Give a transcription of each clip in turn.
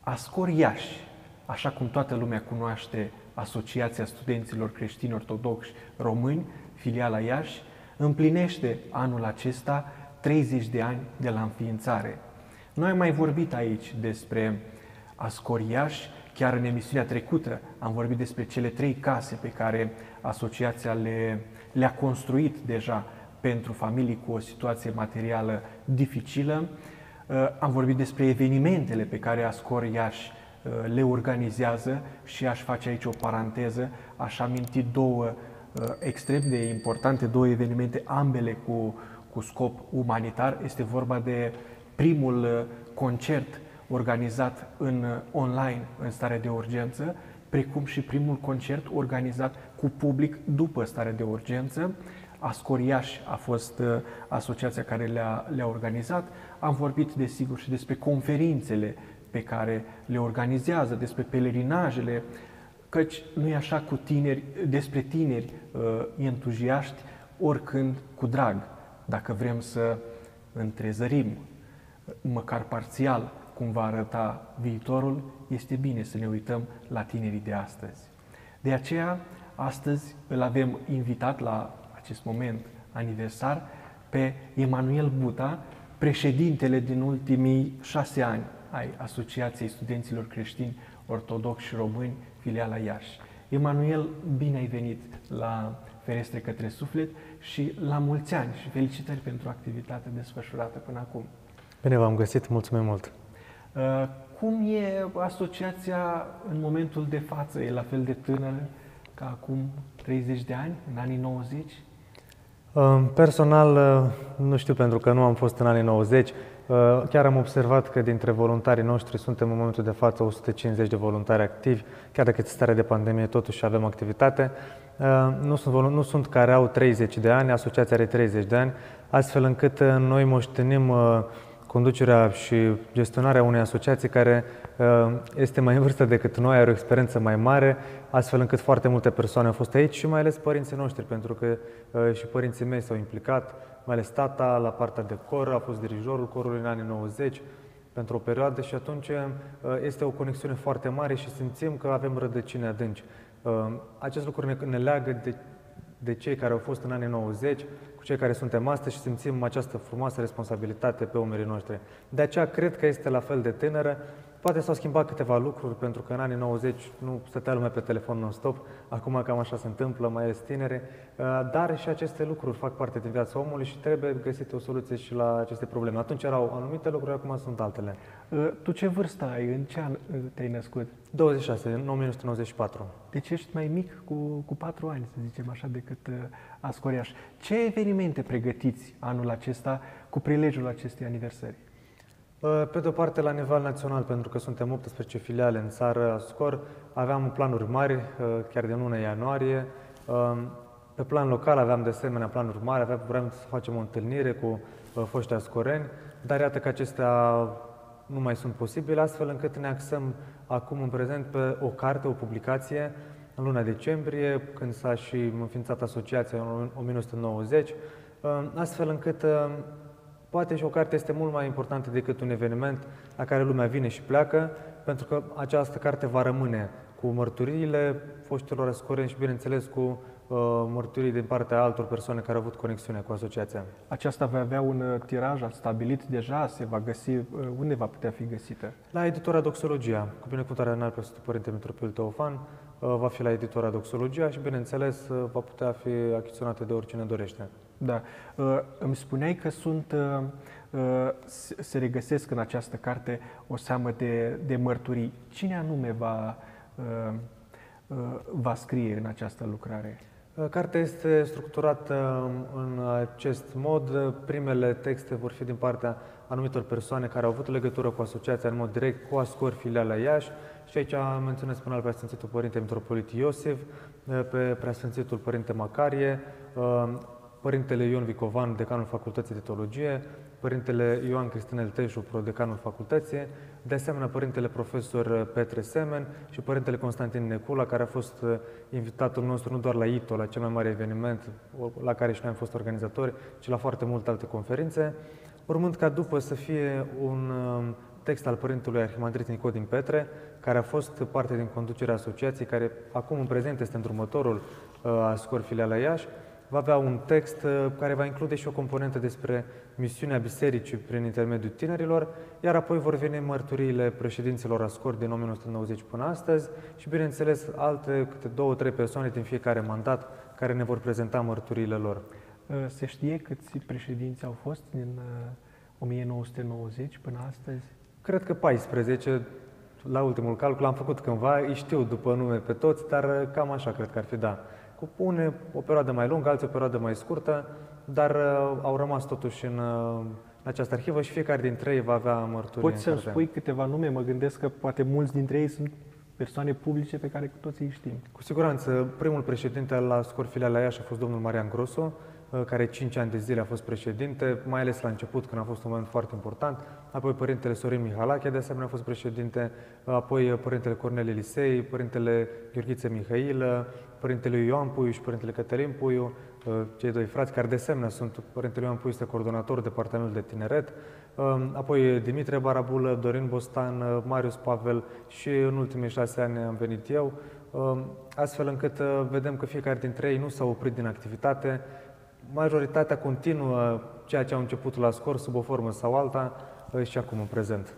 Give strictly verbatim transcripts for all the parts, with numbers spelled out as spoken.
Ascor Iași, așa cum toată lumea cunoaște Asociația Studenților Creștini Ortodoxi Români, filiala Iași, împlinește anul acesta treizeci de ani de la înființare. Noi am mai vorbit aici despre Ascor Iași, chiar în emisiunea trecută am vorbit despre cele trei case pe care asociația le, le-a construit deja pentru familii cu o situație materială dificilă. Am vorbit despre evenimentele pe care Ascor Iași le organizează și aș face aici o paranteză, aș aminti două extrem de importante, două evenimente, ambele cu, cu scop umanitar. Este vorba de primul concert organizat în online, în stare de urgență, precum și primul concert organizat cu public după starea de urgență. Ascor Iași a fost asociația care le-a, le-a organizat. Am vorbit, desigur, și despre conferințele pe care le organizează, despre pelerinajele, căci nu e așa cu tineri, despre tineri uh, entuziaști, oricând cu drag. Dacă vrem să întrezărim, măcar parțial, cum va arăta viitorul, este bine să ne uităm la tinerii de astăzi. De aceea, astăzi îl avem invitat la acest moment aniversar pe Emanuel Buta, președintele din ultimii șase ani ai Asociației Studenților Creștini Ortodoxi Români, filiala Iași. Emanuel, bine ai venit la Ferestre către Suflet și la mulți ani și felicitări pentru activitatea desfășurată până acum. Bine v-am găsit, mulțumim mult! Cum e asociația în momentul de față? E la fel de tânără ca acum treizeci de ani, în anii nouăzeci? Personal, nu știu, pentru că nu am fost în anii nouăzeci. Chiar am observat că dintre voluntarii noștri suntem în momentul de față o sută cincizeci de voluntari activi, chiar dacă este stare de pandemie, totuși avem activitate. Nu sunt, nu sunt care au treizeci de ani, asociația are treizeci de ani, astfel încât noi moștenim conducerea și gestionarea unei asociații care este mai în vârstă decât noi, are o experiență mai mare, astfel încât foarte multe persoane au fost aici și mai ales părinții noștri, pentru că și părinții mei s-au implicat, mai ales tata la partea de cor, a fost dirijorul corului în anii nouăzeci pentru o perioadă și atunci este o conexiune foarte mare și simțim că avem rădăcini adânci. Acest lucru ne, ne leagă de, de cei care au fost în anii nouăzeci, cu cei care suntem astăzi și simțim această frumoasă responsabilitate pe umerii noștri. De aceea cred că este la fel de tânără. Poate s-au schimbat câteva lucruri, pentru că în anii nouăzeci nu stătea lumea pe telefon non-stop, acum cam așa se întâmplă, mai ales tinere, dar și aceste lucruri fac parte din viața omului și trebuie găsite o soluție și la aceste probleme. Atunci erau anumite lucruri, acum sunt altele. Tu ce vârstă ai? În ce an te-ai născut? douăzeci și șase, în o mie nouă sute nouăzeci și patru. Deci ești mai mic cu, cu patru ani, să zicem așa, decât Ascor Iași. Ce evenimente pregătiți anul acesta cu prilejul acestei aniversări? Pe de o parte, la nivel național, pentru că suntem optsprezece filiale în țară, Ascor, aveam planuri mari, chiar din luna ianuarie. Pe plan local aveam de asemenea planuri mari, aveam, vreau să facem o întâlnire cu foști ascoreni, dar iată că acestea nu mai sunt posibile, astfel încât ne axăm acum în prezent pe o carte, o publicație, în luna decembrie, când s-a și înființat asociația în o mie nouă sute nouăzeci, astfel încât poate și o carte este mult mai importantă decât un eveniment la care lumea vine și pleacă, pentru că această carte va rămâne cu mărturiile foștilor ascoreni și, bineînțeles, cu uh, mărturii din partea altor persoane care au avut conexiune cu asociația. Aceasta va avea un tiraj stabilit deja? Se va găsi, unde va putea fi găsită? La editura Doxologia, cu binecuvântarea Înalt Preasfântul Părinte Mitropoliul Teofan, uh, va fi la editura Doxologia și, bineînțeles, uh, va putea fi achiziționată de oricine dorește. Da. Îmi spuneai că sunt, se regăsesc în această carte o seamă de, de mărturii. Cine anume va, va scrie în această lucrare? Cartea este structurată în acest mod. Primele texte vor fi din partea anumitor persoane care au avut legătură cu asociația în mod direct, cu Ascor, filiala Iași. Și aici menționez până al Preasfințitul Părinte Mitropolit Iosif, pe Preasfințitul Părinte Macarie, Părintele Ion Vicovan, decanul Facultății de Teologie, Părintele Ioan Cristinel Teșu, prodecanul facultății, de asemenea Părintele Profesor Petre Semen și Părintele Constantin Necula, care a fost invitatul nostru nu doar la I T O, la cel mai mare eveniment la care și noi am fost organizatori, ci la foarte multe alte conferințe, urmând ca după să fie un text al Părintelui Arhimandrit Nicodim Petre, care a fost parte din conducerea asociației, care acum în prezent este îndrumătorul Ascor Filiala Iași. Va avea un text care va include și o componentă despre misiunea bisericii prin intermediul tinerilor, iar apoi vor veni mărturiile președinților Ascor din o mie nouă sute nouăzeci până astăzi și, bineînțeles, alte câte două, trei persoane din fiecare mandat care ne vor prezenta mărturiile lor. Se știe câți președinți au fost din o mie nouă sute nouăzeci până astăzi? Cred că paisprezece, la ultimul calcul, am făcut cândva, îi știu după nume pe toți, dar cam așa cred că ar fi, da. Cu une o perioadă mai lungă, alții o perioadă mai scurtă, dar uh, au rămas totuși în, uh, în această arhivă și fiecare dintre ei va avea mărturii. Poți să-mi spui câteva nume? Mă gândesc că poate mulți dintre ei sunt persoane publice pe care cu toții îi știm. Cu siguranță, primul președinte al Ascor Filiala Iași a fost domnul Marian Grosu, care cinci ani de zile a fost președinte, mai ales la început, când a fost un moment foarte important. Apoi părintele Sorin Mihalache, de asemenea, a fost președinte, apoi părintele Cornel Elisei, părintele Gheorghiță Mihail, părintele Ioan Puiu și părintele Cătălin Puiu, cei doi frați, care de asemenea sunt, părintele Ioan Puiu este coordonator departamentul de tineret, apoi Dimitrie Barabulă, Dorin Bostan, Marius Pavel și în ultimii șase ani am venit eu, astfel încât vedem că fiecare dintre ei nu s-au oprit din activitate. Majoritatea continuă ceea ce au început la Ascor sub o formă sau alta și acum în prezent.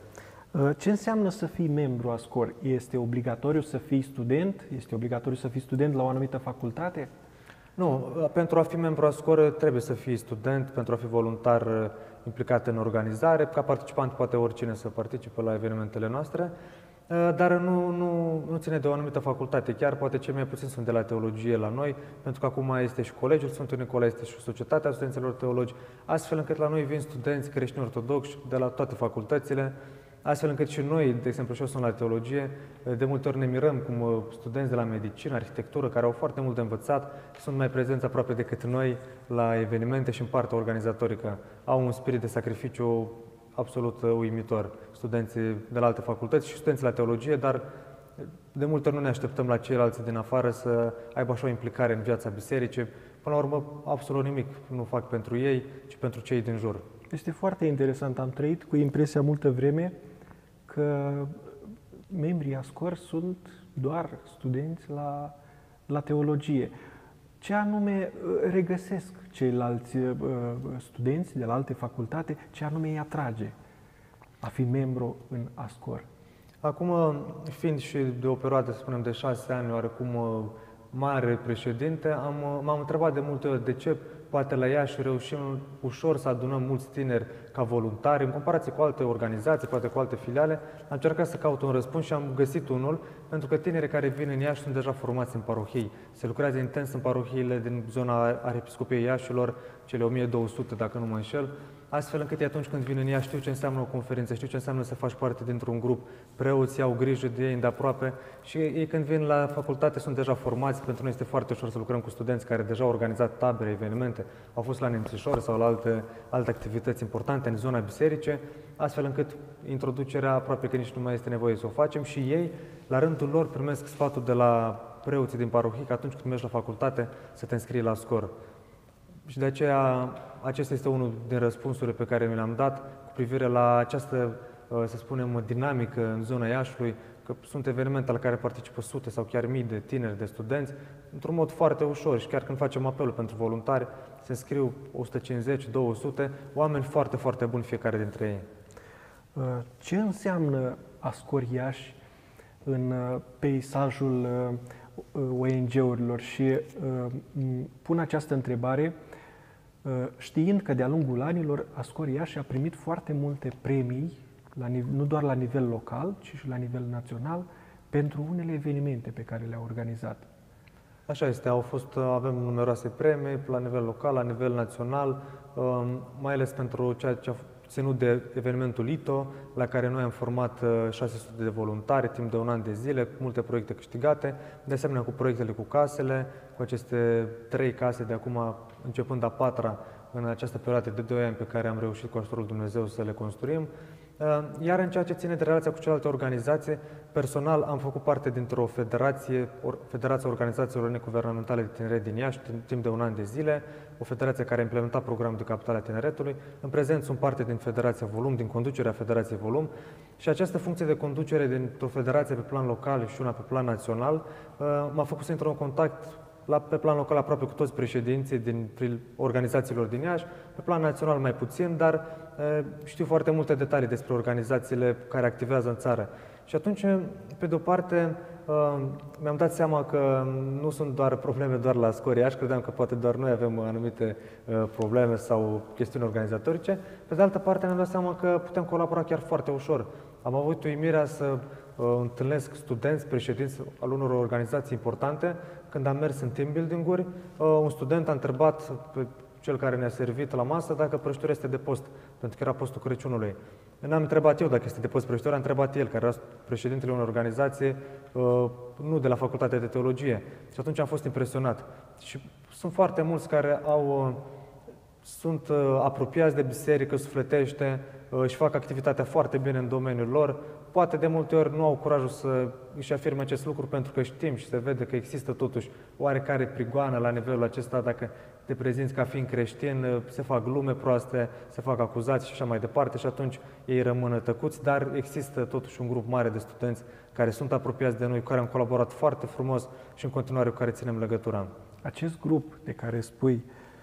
Ce înseamnă să fii membru Ascor? Este obligatoriu să fii student? Este obligatoriu să fii student la o anumită facultate? Nu, pentru a fi membru Ascor trebuie să fii student, pentru a fi voluntar implicat în organizare. Ca participant poate oricine să participe la evenimentele noastre, dar nu, nu, nu ține de o anumită facultate. Chiar poate cei mai puțini sunt de la teologie la noi, pentru că acum este și Colegiul Sfântul Nicolae, este și Societatea Studenților Teologi, astfel încât la noi vin studenți creștini ortodoxi de la toate facultățile, astfel încât și noi, de exemplu, și eu sunt la teologie, de multe ori ne mirăm cum studenți de la medicină, arhitectură, care au foarte mult de învățat, sunt mai prezenți aproape decât noi la evenimente și în partea organizatorică. Au un spirit de sacrificiu absolut uimitor, studenții de la alte facultăți și studenții la teologie, dar de multe ori nu ne așteptăm la ceilalți din afară să aibă așa o implicare în viața bisericii. Până la urmă, absolut nimic nu fac pentru ei, ci pentru cei din jur. Este foarte interesant. Am trăit cu impresia multă vreme că membrii Ascor sunt doar studenți la, la teologie. Ce anume regăsesc ceilalți studenți de la alte facultate, ce anume îi atrage a fi membru în Ascor? Acum, fiind și de o perioadă, să spunem, de șase ani, oarecum mare președinte, am, m-am întrebat de multe ori de ce poate la Iași reușim ușor să adunăm mulți tineri ca voluntari, în comparație cu alte organizații, poate cu alte filiale. Am încercat să caut un răspuns și am găsit unul, pentru că tinerii care vin în Iași sunt deja formați în parohii. Se lucrează intens în parohiile din zona Arhiepiscopiei Iașilor, cele o mie două sute, dacă nu mă înșel, astfel încât atunci când vin în Iași știu ce înseamnă o conferință, știu ce înseamnă să faci parte dintr-un grup, preoții au grijă de ei îndeaproape și ei când vin la facultate sunt deja formați. Pentru noi este foarte ușor să lucrăm cu studenți care deja au organizat tabere, evenimente, au fost la Nemțișor sau la alte, alte activități importante în zona bisericii, astfel încât introducerea aproape că nici nu mai este nevoie să o facem și ei, la rândul lor, primesc sfatul de la preoții din parohii că atunci când mergi la facultate să te înscrii la Ascor. Și de aceea, acesta este unul din răspunsurile pe care mi le-am dat cu privire la această, să spunem, dinamică în zona Iașului, că sunt evenimente la care participă sute sau chiar mii de tineri, de studenți, într-un mod foarte ușor și chiar când facem apelul pentru voluntari, se înscriu o sută cincizeci - două sute, oameni foarte, foarte buni fiecare dintre ei. Ce înseamnă Ascor Iași în peisajul O N G-urilor? Și pun această întrebare știind că de-a lungul anilor Ascor Iași a primit foarte multe premii, la, nu doar la nivel local, ci și la nivel național, pentru unele evenimente pe care le-a organizat. Așa este, au fost, avem numeroase premii la nivel local, la nivel național, mai ales pentru ceea ce a ținut de evenimentul I T O, la care noi am format șase sute de voluntari timp de un an de zile, cu multe proiecte câștigate, de asemenea cu proiectele cu casele, cu aceste trei case de acum, începând a patra, în această perioadă de doi ani pe care am reușit cu ajutorul Dumnezeu să le construim. Iar în ceea ce ține de relația cu celelalte organizații, personal am făcut parte dintr-o federație, Federația Organizațiilor Neguvernamentale de Tineret din Iași, timp de un an de zile, o federație care a implementat programul de capitale a tineretului. În prezent sunt parte din Federația Volum, din conducerea Federației Volum, și această funcție de conducere dintr-o federație pe plan local și una pe plan național m-a făcut să intru în contact la, pe plan local aproape cu toți președinții din organizațiilor din Iași, pe plan național mai puțin, dar e, știu foarte multe detalii despre organizațiile care activează în țară. Și atunci, pe de-o parte, mi-am dat seama că nu sunt doar probleme doar la Scor Iași, credeam că poate doar noi avem anumite probleme sau chestiuni organizatorice. Pe de altă parte, mi-am dat seama că putem colabora chiar foarte ușor. Am avut uimirea să întâlnesc studenți, președinți al unor organizații importante. Când am mers în team building-uri, un student a întrebat pe cel care ne-a servit la masă dacă prăjitura este de post, pentru că era postul Crăciunului. N-am întrebat eu dacă este de post prăjitura, am întrebat el, care era președintele unei organizații, nu de la Facultatea de Teologie. Și atunci am fost impresionat. Și sunt foarte mulți care au, sunt apropiați de biserică sufletește, își fac activitatea foarte bine în domeniul lor. Poate de multe ori nu au curajul să își afirme acest lucru pentru că știm și se vede că există totuși oarecare prigoană la nivelul acesta. Dacă te prezinți ca fiind creștin, se fac glume proaste, se fac acuzații și așa mai departe și atunci ei rămân tăcuți, dar există totuși un grup mare de studenți care sunt apropiați de noi, cu care am colaborat foarte frumos și în continuare cu care ținem legătura. Acest grup de care spui,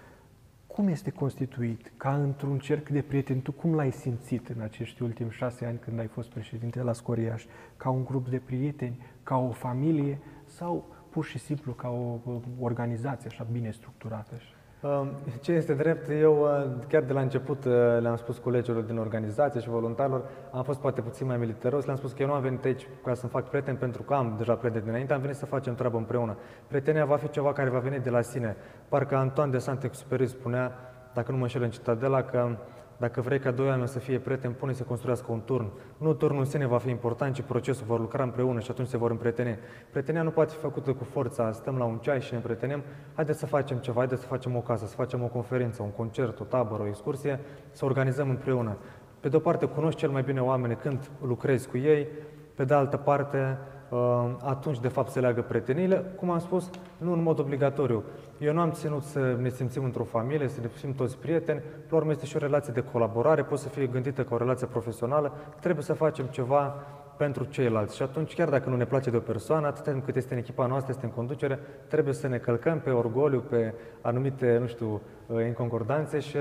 cum este constituit? Ca într-un cerc de prieteni, tu cum l-ai simțit în acești ultimi șase ani când ai fost președinte la Scor Iași? Ca un grup de prieteni, ca o familie sau pur și simplu ca o organizație așa bine structurată? Ce este drept, eu chiar de la început le-am spus colegilor din organizație și voluntarilor, am fost poate puțin mai militaros, le-am spus că eu nu am venit aici ca să-mi fac prieteni pentru că am deja prieteni dinainte, am venit să facem treabă împreună. Prietenia va fi ceva care va veni de la sine. Parcă Antoine de Saint-Exupéry spunea, dacă nu mă înșel în Citadela, că dacă vrei ca doi oameni să fie prieteni, pune să construiască un turn. Nu turnul în sine va fi important, ci procesul, vor lucra împreună și atunci se vor împrieteni. Prietenia nu poate fi făcută cu forța, stăm la un ceai și ne împrietenim. Haideți să facem ceva, haideți să facem o casă, să facem o conferință, un concert, o tabără, o excursie, să organizăm împreună. Pe de o parte, cunoști cel mai bine oamenii când lucrezi cu ei, pe de altă parte, atunci de fapt se leagă prieteniile, cum am spus, nu în mod obligatoriu. Eu nu am ținut să ne simțim într-o familie, să ne simțim toți prieteni, la urmă este și o relație de colaborare, poate să fie gândită ca o relație profesională, trebuie să facem ceva pentru ceilalți. Și atunci, chiar dacă nu ne place de o persoană, atât timp cât este în echipa noastră, este în conducere, trebuie să ne călcăm pe orgoliu, pe anumite, nu știu, inconcordanțe și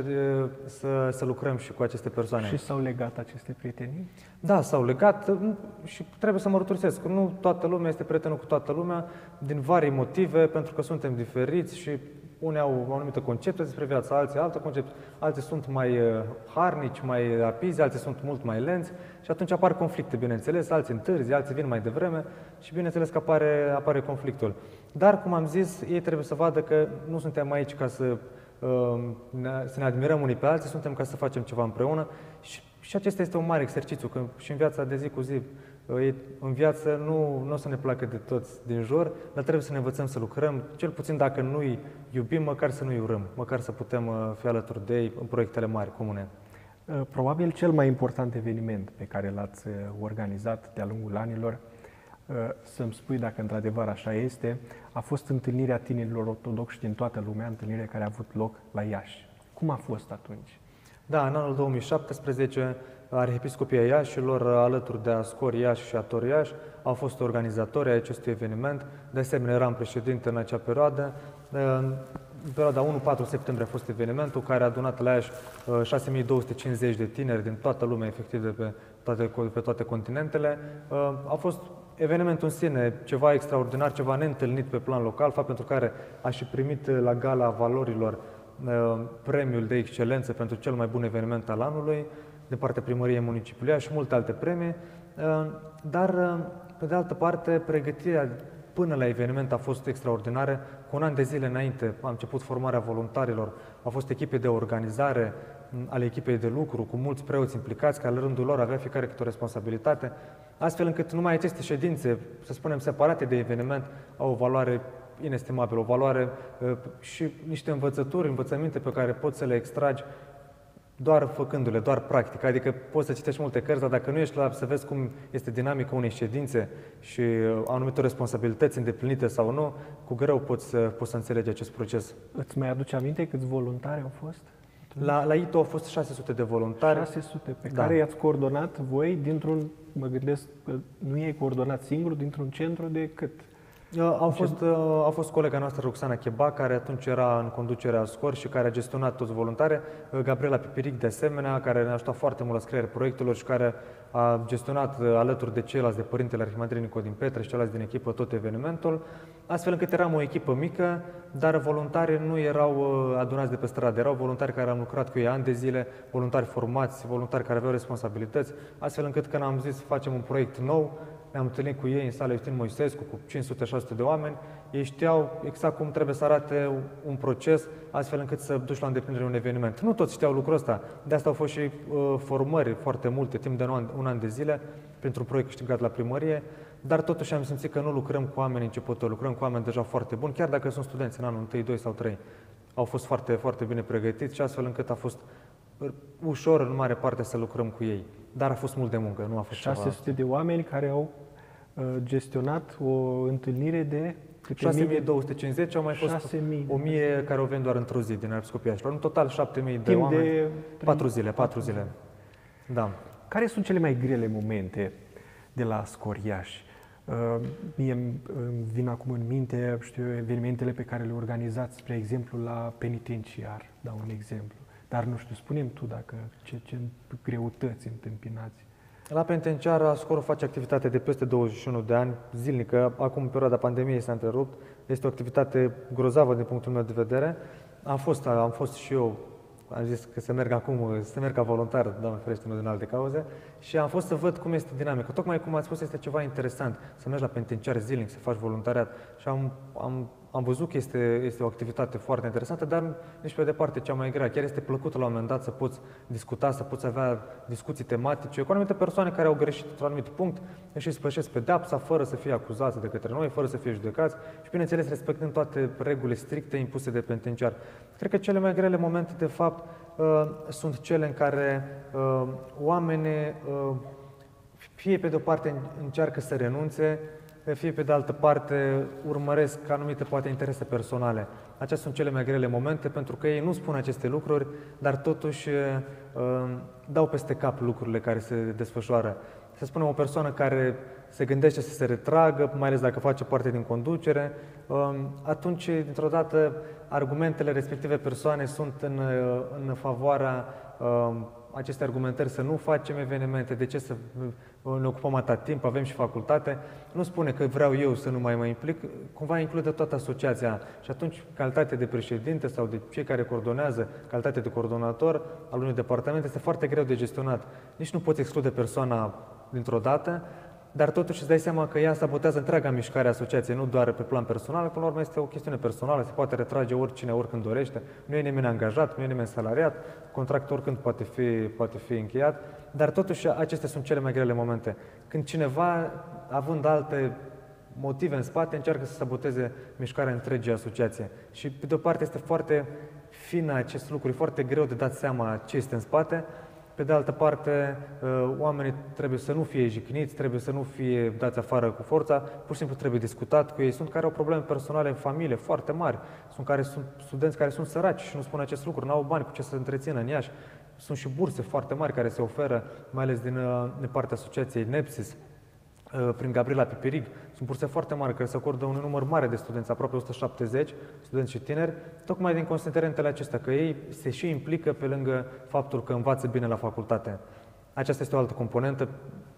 să, să lucrăm și cu aceste persoane. Și s-au legat aceste prietenii? Da, s-au legat și trebuie să mărturisesc că nu toată lumea este prietenă cu toată lumea, din vari motive, pentru că suntem diferiți și unii au o anumită concepție despre viața, alții altă concepție, alții sunt mai harnici, mai rapizi, alții sunt mult mai lenți și atunci apar conflicte, bineînțeles, alții întârzi, alții vin mai devreme și bineînțeles că apare, apare conflictul. Dar, cum am zis, ei trebuie să vadă că nu suntem aici ca să, să ne admirăm unii pe alții, suntem ca să facem ceva împreună și, și acesta este un mare exercițiu, că și în viața de zi cu zi, în viață nu, nu o să ne placă de toți din jur, dar trebuie să ne învățăm să lucrăm, cel puțin dacă nu-i iubim, măcar să nu-i urâm, măcar să putem fi alături de ei în proiectele mari, comune. Probabil cel mai important eveniment pe care l-ați organizat de-a lungul anilor, să-mi spui dacă într-adevăr așa este, a fost întâlnirea tinerilor ortodoxi din toată lumea, întâlnirea care a avut loc la Iași. Cum a fost atunci? Da, în anul două mii șaptesprezece, Arhiepiscopia Iașilor, alături de Scor Iași și Ator Iași, au fost organizatori ai acestui eveniment. De asemenea, eram președinte în acea perioadă. În perioada unu patru septembrie a fost evenimentul care a adunat la Iași șase mii două sute cincizeci de tineri din toată lumea, efectiv de pe toate, pe toate continentele. A fost evenimentul în sine ceva extraordinar, ceva neîntâlnit pe plan local, fapt pentru care a și primit la Gala Valorilor premiul de excelență pentru cel mai bun eveniment al anului de partea Primăriei Municipiului și multe alte premii, dar, pe de altă parte, pregătirea până la eveniment a fost extraordinară. Cu un an de zile înainte am început formarea voluntarilor, au fost echipe de organizare ale echipei de lucru, cu mulți preoți implicați, care la rândul lor avea fiecare câte o responsabilitate, astfel încât numai aceste ședințe, să spunem, separate de eveniment, au o valoare inestimabilă, o valoare și niște învățături, învățăminte pe care poți să le extragi doar făcându-le, doar practic. Adică poți să citești multe cărți, dar dacă nu ești la să vezi cum este dinamica unei ședințe și anumite responsabilități îndeplinite sau nu, cu greu poți să, poți să înțelegi acest proces. Îți mai aduce aminte câți voluntari au fost? La, la I T O au fost șase sute de voluntari. șase sute pe Da. care i-ați coordonat voi dintr-un, mă gândesc că nu i-ai coordonat singur, dintr-un centru de cât? Au fost, a fost colega noastră, Roxana Cheba, care atunci era în conducerea SCOR și care a gestionat toți voluntari. Gabriela Pipiric, de asemenea, care ne-a ajutat foarte mult la scrierea proiectelor și care a gestionat alături de ceilalți, de Părintele Arhimandrei Nicodim Petre și ceilalți din echipă, tot evenimentul, astfel încât eram o echipă mică, dar voluntarii nu erau adunați de pe stradă, erau voluntari care am lucrat cu ei ani de zile, voluntari formați, voluntari care aveau responsabilități, astfel încât când am zis facem un proiect nou, ne-am întâlnit cu ei în sala Iustin Moisescu cu cinci sute șase sute de oameni. Ei știau exact cum trebuie să arate un proces, astfel încât să duci la îndeplinire un eveniment. Nu toți știau lucrul ăsta. De asta au fost și uh, formări foarte multe, timp de un an, un an de zile, pentru un proiect câștigat la primărie. Dar totuși am simțit că nu lucrăm cu oameni începători, lucrăm cu oameni deja foarte buni, chiar dacă sunt studenți în anul unu, doi sau trei. Au fost foarte, foarte bine pregătiți și astfel încât a fost ușor în mare parte să lucrăm cu ei. Dar a fost mult de muncă, nu a fost șase sute de oameni care au gestionat o întâlnire de șase mii două sute cincizeci, au mai fost șase mii o mie care au venit doar într-o zi din Arhiepiscopia Iașilor. În total șapte mii de timp oameni, de patru zile, patru zile. Da. Care sunt cele mai grele momente de la SCOR Iași? Mie îmi vin acum în minte, știu, evenimentele pe care le organizați, spre exemplu, la penitenciar, dau un exemplu. Dar nu știu, spune-mi tu dacă ce, ce greutăți întâmpinați. La penitenciar, SCOR face activitate de peste douăzeci și unu de ani, zilnică. Acum, în perioada pandemiei, s-a întrerupt. Este o activitate grozavă din punctul meu de vedere. Am fost, am fost și eu, am zis că să merg acum, să merg ca voluntar, Doamne ferește, nu din alte cauze, și am fost să văd cum este dinamica. Tocmai cum ați spus, este ceva interesant, să mergi la penitenciar zilnic, să faci voluntariat. Și am, am, am văzut că este, este o activitate foarte interesantă, dar nici pe departe cea mai grea. Chiar este plăcut la un moment dat să poți discuta, să poți avea discuții tematice cu anumite persoane care au greșit într-un anumit punct, și spășesc pedeapsa fără să fie acuzați de către noi, fără să fie judecați și, bineînțeles, respectând toate regulile stricte impuse de penitenciar. Cred că cele mai grele momente, de fapt, uh, sunt cele în care uh, oamenii, uh, fie pe de o parte încearcă să renunțe, fie pe de altă parte urmăresc anumite, poate, interese personale. Acestea sunt cele mai grele momente, pentru că ei nu spun aceste lucruri, dar totuși uh, dau peste cap lucrurile care se desfășoară. Să spunem, o persoană care se gândește să se retragă, mai ales dacă face parte din conducere, uh, atunci, dintr-o dată, argumentele respective persoane sunt în, în favoarea uh, aceste argumentări, să nu facem evenimente, de ce să ne ocupăm atât timp, avem și facultate. Nu spune că vreau eu să nu mai mă implic, cumva include toată asociația. Și atunci, calitate de președinte sau de cei care coordonează, calitate de coordonator al unui departament, este foarte greu de gestionat. Nici nu poți exclude persoana dintr-o dată, dar totuși îți dai seama că ea sabotează întreaga mișcare a asociației, nu doar pe plan personal, până la urmă este o chestiune personală, se poate retrage oricine, oricând dorește, nu e nimeni angajat, nu e nimeni salariat, contractul oricând poate fi, poate fi încheiat, dar totuși acestea sunt cele mai grele momente. Când cineva, având alte motive în spate, încearcă să saboteze mișcarea întregii asociații. Și pe de o parte este foarte fină acest lucru, e foarte greu de dat seama ce este în spate. Pe de altă parte, oamenii trebuie să nu fie jigniți, trebuie să nu fie dați afară cu forța, pur și simplu trebuie discutat cu ei. Sunt care au probleme personale în familie foarte mari, sunt care sunt studenți care sunt săraci și nu spun acest lucru, nu au bani cu ce să întrețină în Iași. Sunt și burse foarte mari care se oferă, mai ales din, din partea asociației Nepsis, prin Gabriela Pipiric. Sunt burse foarte mari care se acordă un număr mare de studenți, aproape o sută șaptezeci, studenți și tineri, tocmai din considerentele acestea, că ei se și implică pe lângă faptul că învață bine la facultate. Aceasta este o altă componentă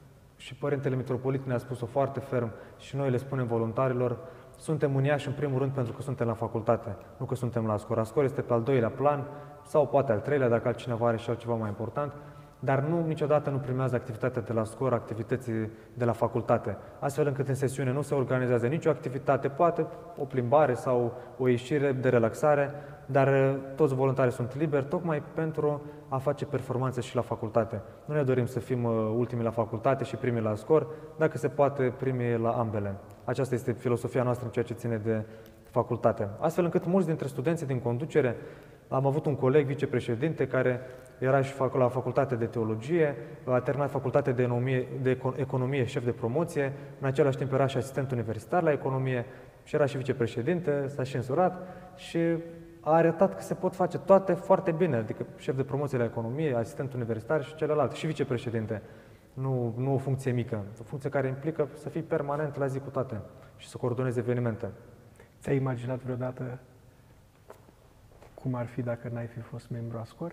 și Părintele Mitropolit ne-a spus-o foarte ferm și noi le spunem voluntarilor: suntem în Iași în primul rând pentru că suntem la facultate, nu că suntem la SCOR. SCOR este pe al doilea plan sau poate al treilea dacă altcineva are și altceva mai important, dar nu, niciodată nu primează activitatea de la SCOR, activității de la facultate, astfel încât în sesiune nu se organizează nicio activitate, poate o plimbare sau o ieșire de relaxare, dar toți voluntarii sunt liberi, tocmai pentru a face performanțe și la facultate. Nu ne dorim să fim ultimii la facultate și primii la SCOR, dacă se poate primii la ambele. Aceasta este filosofia noastră în ceea ce ține de facultate. Astfel încât mulți dintre studenții din conducere Am avut un coleg, vicepreședinte, care era și la facultate de teologie, a terminat facultate de economie, de economie, șef de promoție, în același timp era și asistent universitar la economie și era și vicepreședinte, s-a și însurat și a arătat că se pot face toate foarte bine, adică șef de promoție la economie, asistent universitar și celălalt, și vicepreședinte. Nu, nu o funcție mică, o funcție care implică să fii permanent la zi cu toate și să coordonezi evenimente. Ți-ai imaginat vreodată cum ar fi dacă n-ai fi fost membru ASCOR?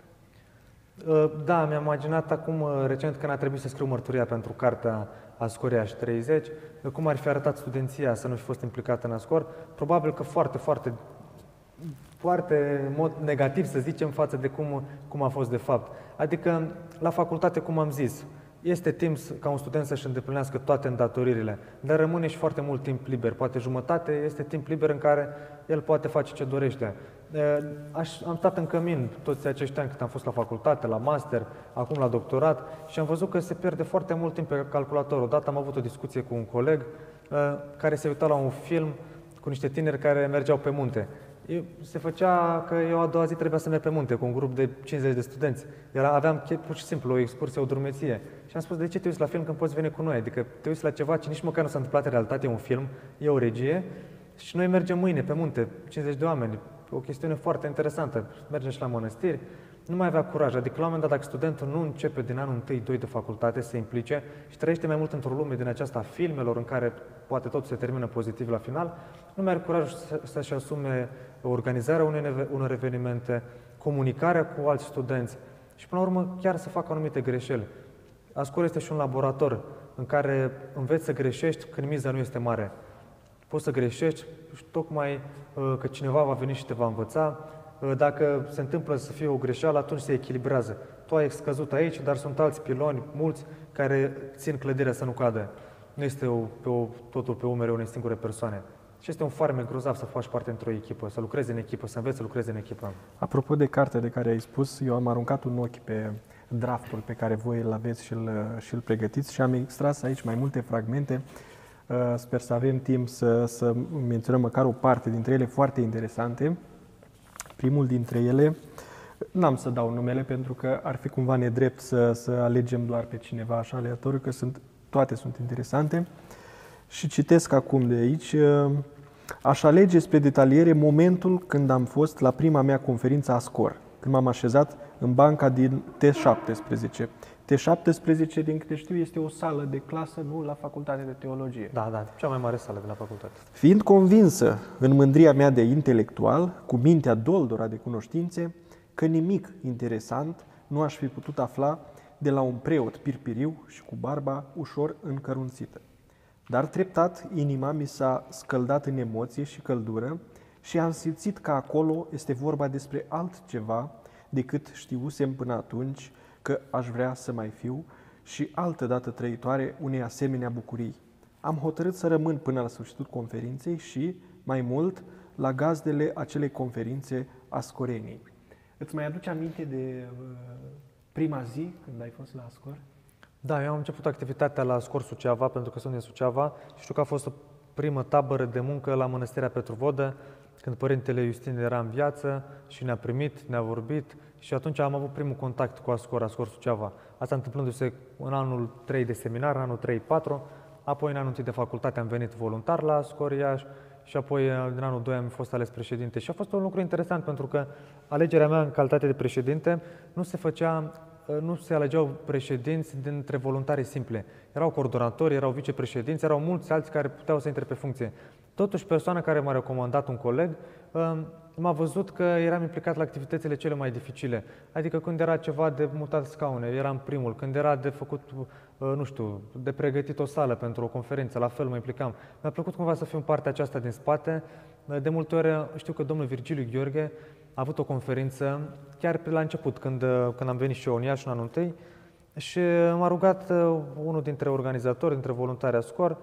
Da, mi-am imaginat acum, recent, când a trebuit să scriu mărturia pentru cartea ASCOR treizeci, cum ar fi arătat studenția să nu fi fost implicată în ASCOR. Probabil că foarte, foarte, foarte în mod negativ, să zicem, față de cum, cum a fost de fapt. Adică, la facultate, cum am zis, este timp ca un student să-și îndeplinească toate îndatoririle, dar rămâne și foarte mult timp liber. Poate jumătate este timp liber în care el poate face ce dorește. Aș, am stat în cămin toți acești ani cât am fost la facultate, la master, acum la doctorat și am văzut că se pierde foarte mult timp pe calculator. Odată am avut o discuție cu un coleg care se uita la un film cu niște tineri care mergeau pe munte. Eu, se făcea că eu a doua zi trebuia să merg pe munte cu un grup de cincizeci de studenți. Era, aveam pur și simplu o excursie, o drumeție. Și am spus, de ce te uiți la film când poți veni cu noi? Adică te uiți la ceva ce nici măcar nu s-a întâmplat în realitate, e un film, e o regie și noi mergem mâine pe munte, cincizeci de oameni. O chestiune foarte interesantă. Mergem și la mănăstiri. Nu mai avea curaj. Adică la un moment dat, dacă studentul nu începe din anul unu doi de facultate să se implice și trăiește mai mult într-o lume din aceasta a filmelor în care poate totul se termină pozitiv la final, nu mai are curaj să-și asume organizarea unor evenimente, comunicarea cu alți studenți și, până la urmă, chiar să facă anumite greșeli. ASCOR este și un laborator în care înveți să greșești când miza nu este mare. Poți să greșești și tocmai că cineva va veni și te va învăța. Dacă se întâmplă să fie o greșeală, atunci se echilibrează. Tu ai scăzut aici, dar sunt alți piloni, mulți, care țin clădirea să nu cadă. Nu este o, pe o, totul pe umerii unei singure persoane. Și este un farmec grozav să faci parte într-o echipă, să lucrezi în echipă, să înveți să lucrezi în echipă. Apropo de cartea de care ai spus, eu am aruncat un ochi pe draftul pe care voi îl aveți și îl, și îl pregătiți și am extras aici mai multe fragmente. Sper să avem timp să, să menționăm măcar o parte dintre ele foarte interesante. Primul dintre ele, n-am să dau numele pentru că ar fi cumva nedrept să, să alegem doar pe cineva așa aleatoriu, că sunt, toate sunt interesante. Și citesc acum de aici. Aș alege spre detaliere momentul când am fost la prima mea conferință ASCOR, când m-am așezat în banca din T șaptesprezece. T șaptesprezece, din câte știu, este o sală de clasă, nu la Facultatea de Teologie. Da, da, cea mai mare sală de la facultate. Fiind convinsă, în mândria mea de intelectual, cu mintea doldora de cunoștințe, că nimic interesant nu aș fi putut afla de la un preot pirpiriu și cu barba ușor încărunțită. Dar treptat, inima mi s-a scăldat în emoție și căldură și am simțit că acolo este vorba despre altceva decât știusem până atunci că aș vrea să mai fiu și altădată trăitoare unei asemenea bucurii. Am hotărât să rămân până la sfârșitul conferinței și, mai mult, la gazdele acelei conferințe ASCORenii. Îți mai aduce aminte de uh, prima zi când ai fost la ASCOR? Da, eu am început activitatea la ASCOR Suceava, pentru că sunt din Suceava și știu că a fost o primă tabără de muncă la Mănăstirea Petrovodă, când Părintele Iustin era în viață și ne-a primit, ne-a vorbit și atunci am avut primul contact cu ASCOR, ASCOR Suceava. Asta întâmplându-se în anul trei de seminar, în anul trei patru, apoi în anul unu de facultate am venit voluntar la ASCOR Iași și apoi în anul doi am fost ales președinte. Și a fost un lucru interesant pentru că alegerea mea în calitate de președinte nu se făcea nu se alegeau președinți dintre voluntari simple. Erau coordonatori, erau vicepreședinți, erau mulți alții care puteau să intre pe funcție. Totuși, persoana care m-a recomandat, un coleg, m-a văzut că eram implicat la activitățile cele mai dificile. Adică când era ceva de mutat scaune, eram primul. Când era de făcut, nu știu, de pregătit o sală pentru o conferință, la fel mă implicam. Mi-a plăcut cumva să fiu în partea aceasta din spate. De multe ori știu că domnul Virgiliu Gheorghe a avut o conferință chiar la început, când, când am venit și eu în Iași în anul întâi și m-a rugat unul dintre organizatori, dintre voluntari ASCOR,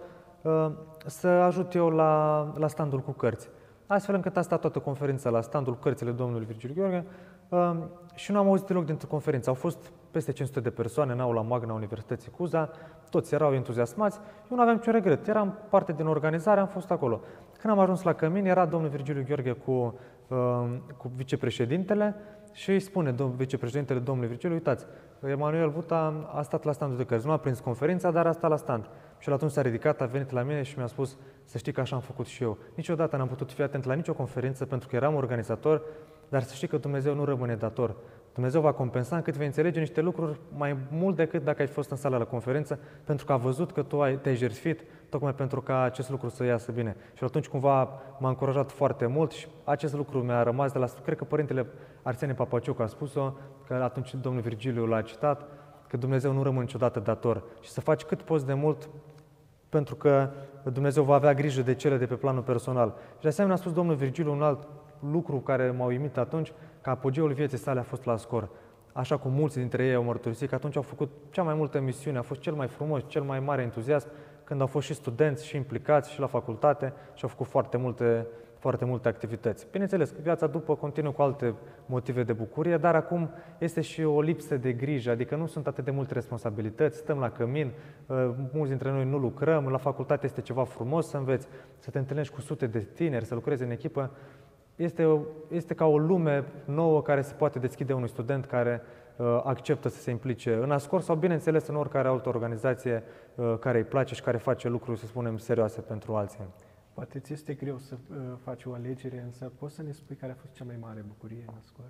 să ajut eu la, la standul cu cărți. Astfel încât a stat toată conferința la standul cărțile domnului Virgiliu Gheorghe și nu am auzit deloc dintr-o conferință. Au fost peste cinci sute de persoane în aula magna Universității Cuza, toți erau entuziasmați, eu nu aveam ce regret, eram parte din organizare, am fost acolo. Când am ajuns la cămin, era domnul Virgiliu Gheorghe cu cu vicepreședintele și îi spune domn, vicepreședintele domnului Virgiliu, uitați, Emanuel Vuta a stat la standul de cărți, nu a prins conferința, dar a stat la stand. Și el atunci s-a ridicat, a venit la mine și mi-a spus, să știi că așa am făcut și eu. Niciodată n-am putut fi atent la nicio conferință pentru că eram organizator, dar să știi că Dumnezeu nu rămâne dator. Dumnezeu va compensa încât vei înțelege niște lucruri mai mult decât dacă ai fost în sala la conferință, pentru că a văzut că tu ai, te-ai jertfit tocmai pentru ca acest lucru să iasă bine. Și atunci cumva m-a încurajat foarte mult și acest lucru mi-a rămas de la... Cred că Părintele Arsenie Papaciuc a spus-o, că atunci domnul Virgiliu l-a citat, că Dumnezeu nu rămâne niciodată dator și să faci cât poți de mult pentru că Dumnezeu va avea grijă de cele de pe planul personal. Și de asemenea a spus domnul Virgiliu un alt lucru care m-a uimit atunci, că apogeul vieții sale a fost la Ascor. Așa cum mulți dintre ei au mărturisit că atunci au făcut cea mai multă misiune, a fost cel mai frumos, cel mai mare entuziasm, când au fost și studenți și implicați și la facultate și au făcut foarte multe, foarte multe activități. Bineînțeles că viața după continuă cu alte motive de bucurie, dar acum este și o lipsă de grijă, adică nu sunt atât de multe responsabilități, stăm la cămin, mulți dintre noi nu lucrăm, la facultate este ceva frumos să înveți, să te întâlnești cu sute de tineri, să lucrezi în echipă. Este, este ca o lume nouă care se poate deschide unui student care uh, acceptă să se implice în Ascor sau, bineînțeles, în oricare altă organizație uh, care îi place și care face lucruri, să spunem, serioase pentru alții. Poate ți este greu să uh, faci o alegere, însă poți să ne spui care a fost cea mai mare bucurie în Ascor?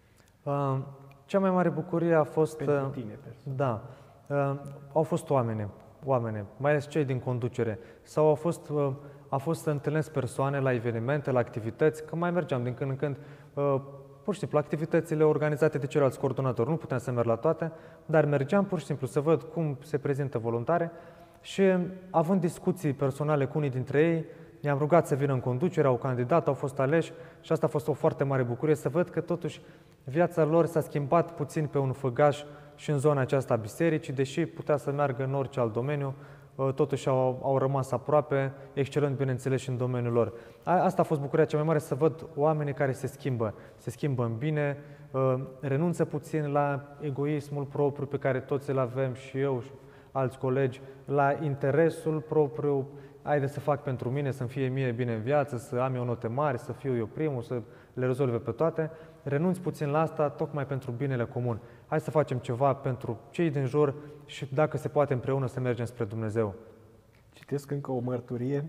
Uh, cea mai mare bucurie a fost... Pentru tine, personal. Da. Uh, au fost oameni, oameni, mai ales cei din conducere, sau au fost... Uh, a fost să întâlnesc persoane la evenimente, la activități, că mai mergeam din când în când, uh, pur și simplu, activitățile organizate de ceilalți coordonatori. Nu puteam să merg la toate, dar mergeam pur și simplu să văd cum se prezintă voluntare și, având discuții personale cu unii dintre ei, i-am rugat să vină în conducere, au candidat, au fost aleși și asta a fost o foarte mare bucurie, să văd că totuși viața lor s-a schimbat puțin pe un făgaș și în zona aceasta a bisericii, deși putea să meargă în orice alt domeniu, totuși au, au rămas aproape, excelent, bineînțeles, și în domeniul lor. Asta a fost bucuria cea mai mare, să văd oamenii care se schimbă, se schimbă în bine, renunță puțin la egoismul propriu pe care toți îl avem și eu și alți colegi, la interesul propriu, haide să fac pentru mine, să-mi fie mie bine în viață, să am eu note mari, să fiu eu primul, să le rezolve pe toate. Renunți puțin la asta tocmai pentru binele comun. Hai să facem ceva pentru cei din jur și, dacă se poate, împreună să mergem spre Dumnezeu. Citesc încă o mărturie.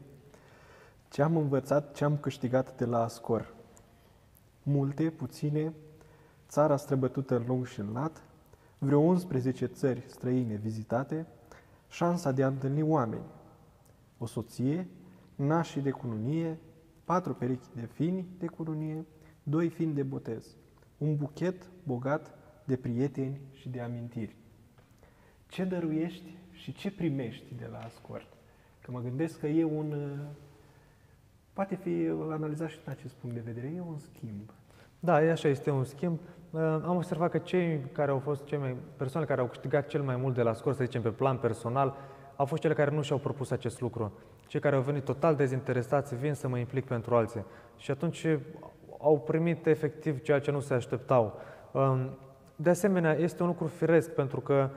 Ce am învățat, ce am câștigat de la Ascor. Multe, puține, țara străbătută în lung și în lat, vreo unsprezece țări străine vizitate, șansa de a întâlni oameni, o soție, nașii de cununie, patru perechi de fini de cununie, doi fini de botez, un buchet bogat de prieteni și de amintiri. Ce dăruiești și ce primești de la Ascor? Că mă gândesc că e un... Poate fi analizat și din acest punct de vedere. E un schimb. Da, e așa, este un schimb. Am observat că cei care au fost cei mai, persoanele care au câștigat cel mai mult de la Ascor, să zicem pe plan personal, au fost cele care nu și-au propus acest lucru. Cei care au venit total dezinteresați, vin să mă implic pentru alții. Și atunci au primit efectiv ceea ce nu se așteptau. De asemenea, este un lucru firesc, pentru că,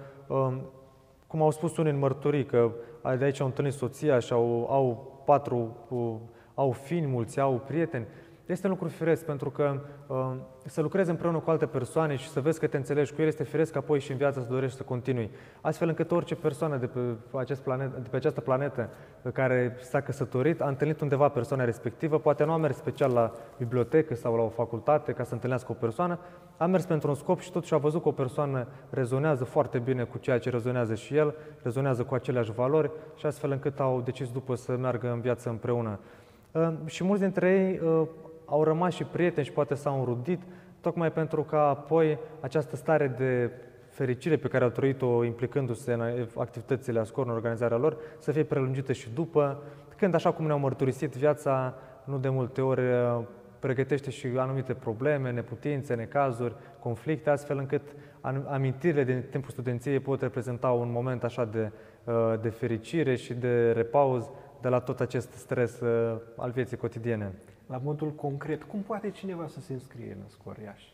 cum au spus unii în mărturii, că de aici au întâlnit soția și au, au patru, au fini mulți, au prieteni. Este un lucru firesc, pentru că uh, să lucrezi împreună cu alte persoane și să vezi că te înțelegi cu ele este firesc, apoi și în viață să dorești să continui. Astfel încât orice persoană de pe, acest planet, de pe această planetă care s-a căsătorit, a întâlnit undeva persoana respectivă, poate nu a mers special la bibliotecă sau la o facultate ca să întâlnească o persoană, a mers pentru un scop și totuși a văzut că o persoană rezonează foarte bine cu ceea ce rezonează și el, rezonează cu aceleași valori și astfel încât au decis după să meargă în viață împreună. Uh, și mulți dintre ei uh, au rămas și prieteni și poate s-au înrudit, tocmai pentru că apoi această stare de fericire pe care au trăit-o implicându-se în activitățile Ascor, în organizarea lor, să fie prelungită și după, când, așa cum ne-au mărturisit, viața nu de multe ori pregătește și anumite probleme, neputințe, necazuri, conflicte, astfel încât amintirile din timpul studenției pot reprezenta un moment așa de, de fericire și de repauz de la tot acest stres al vieții cotidiene. La modul concret, cum poate cineva să se înscrie în Ascor Iași?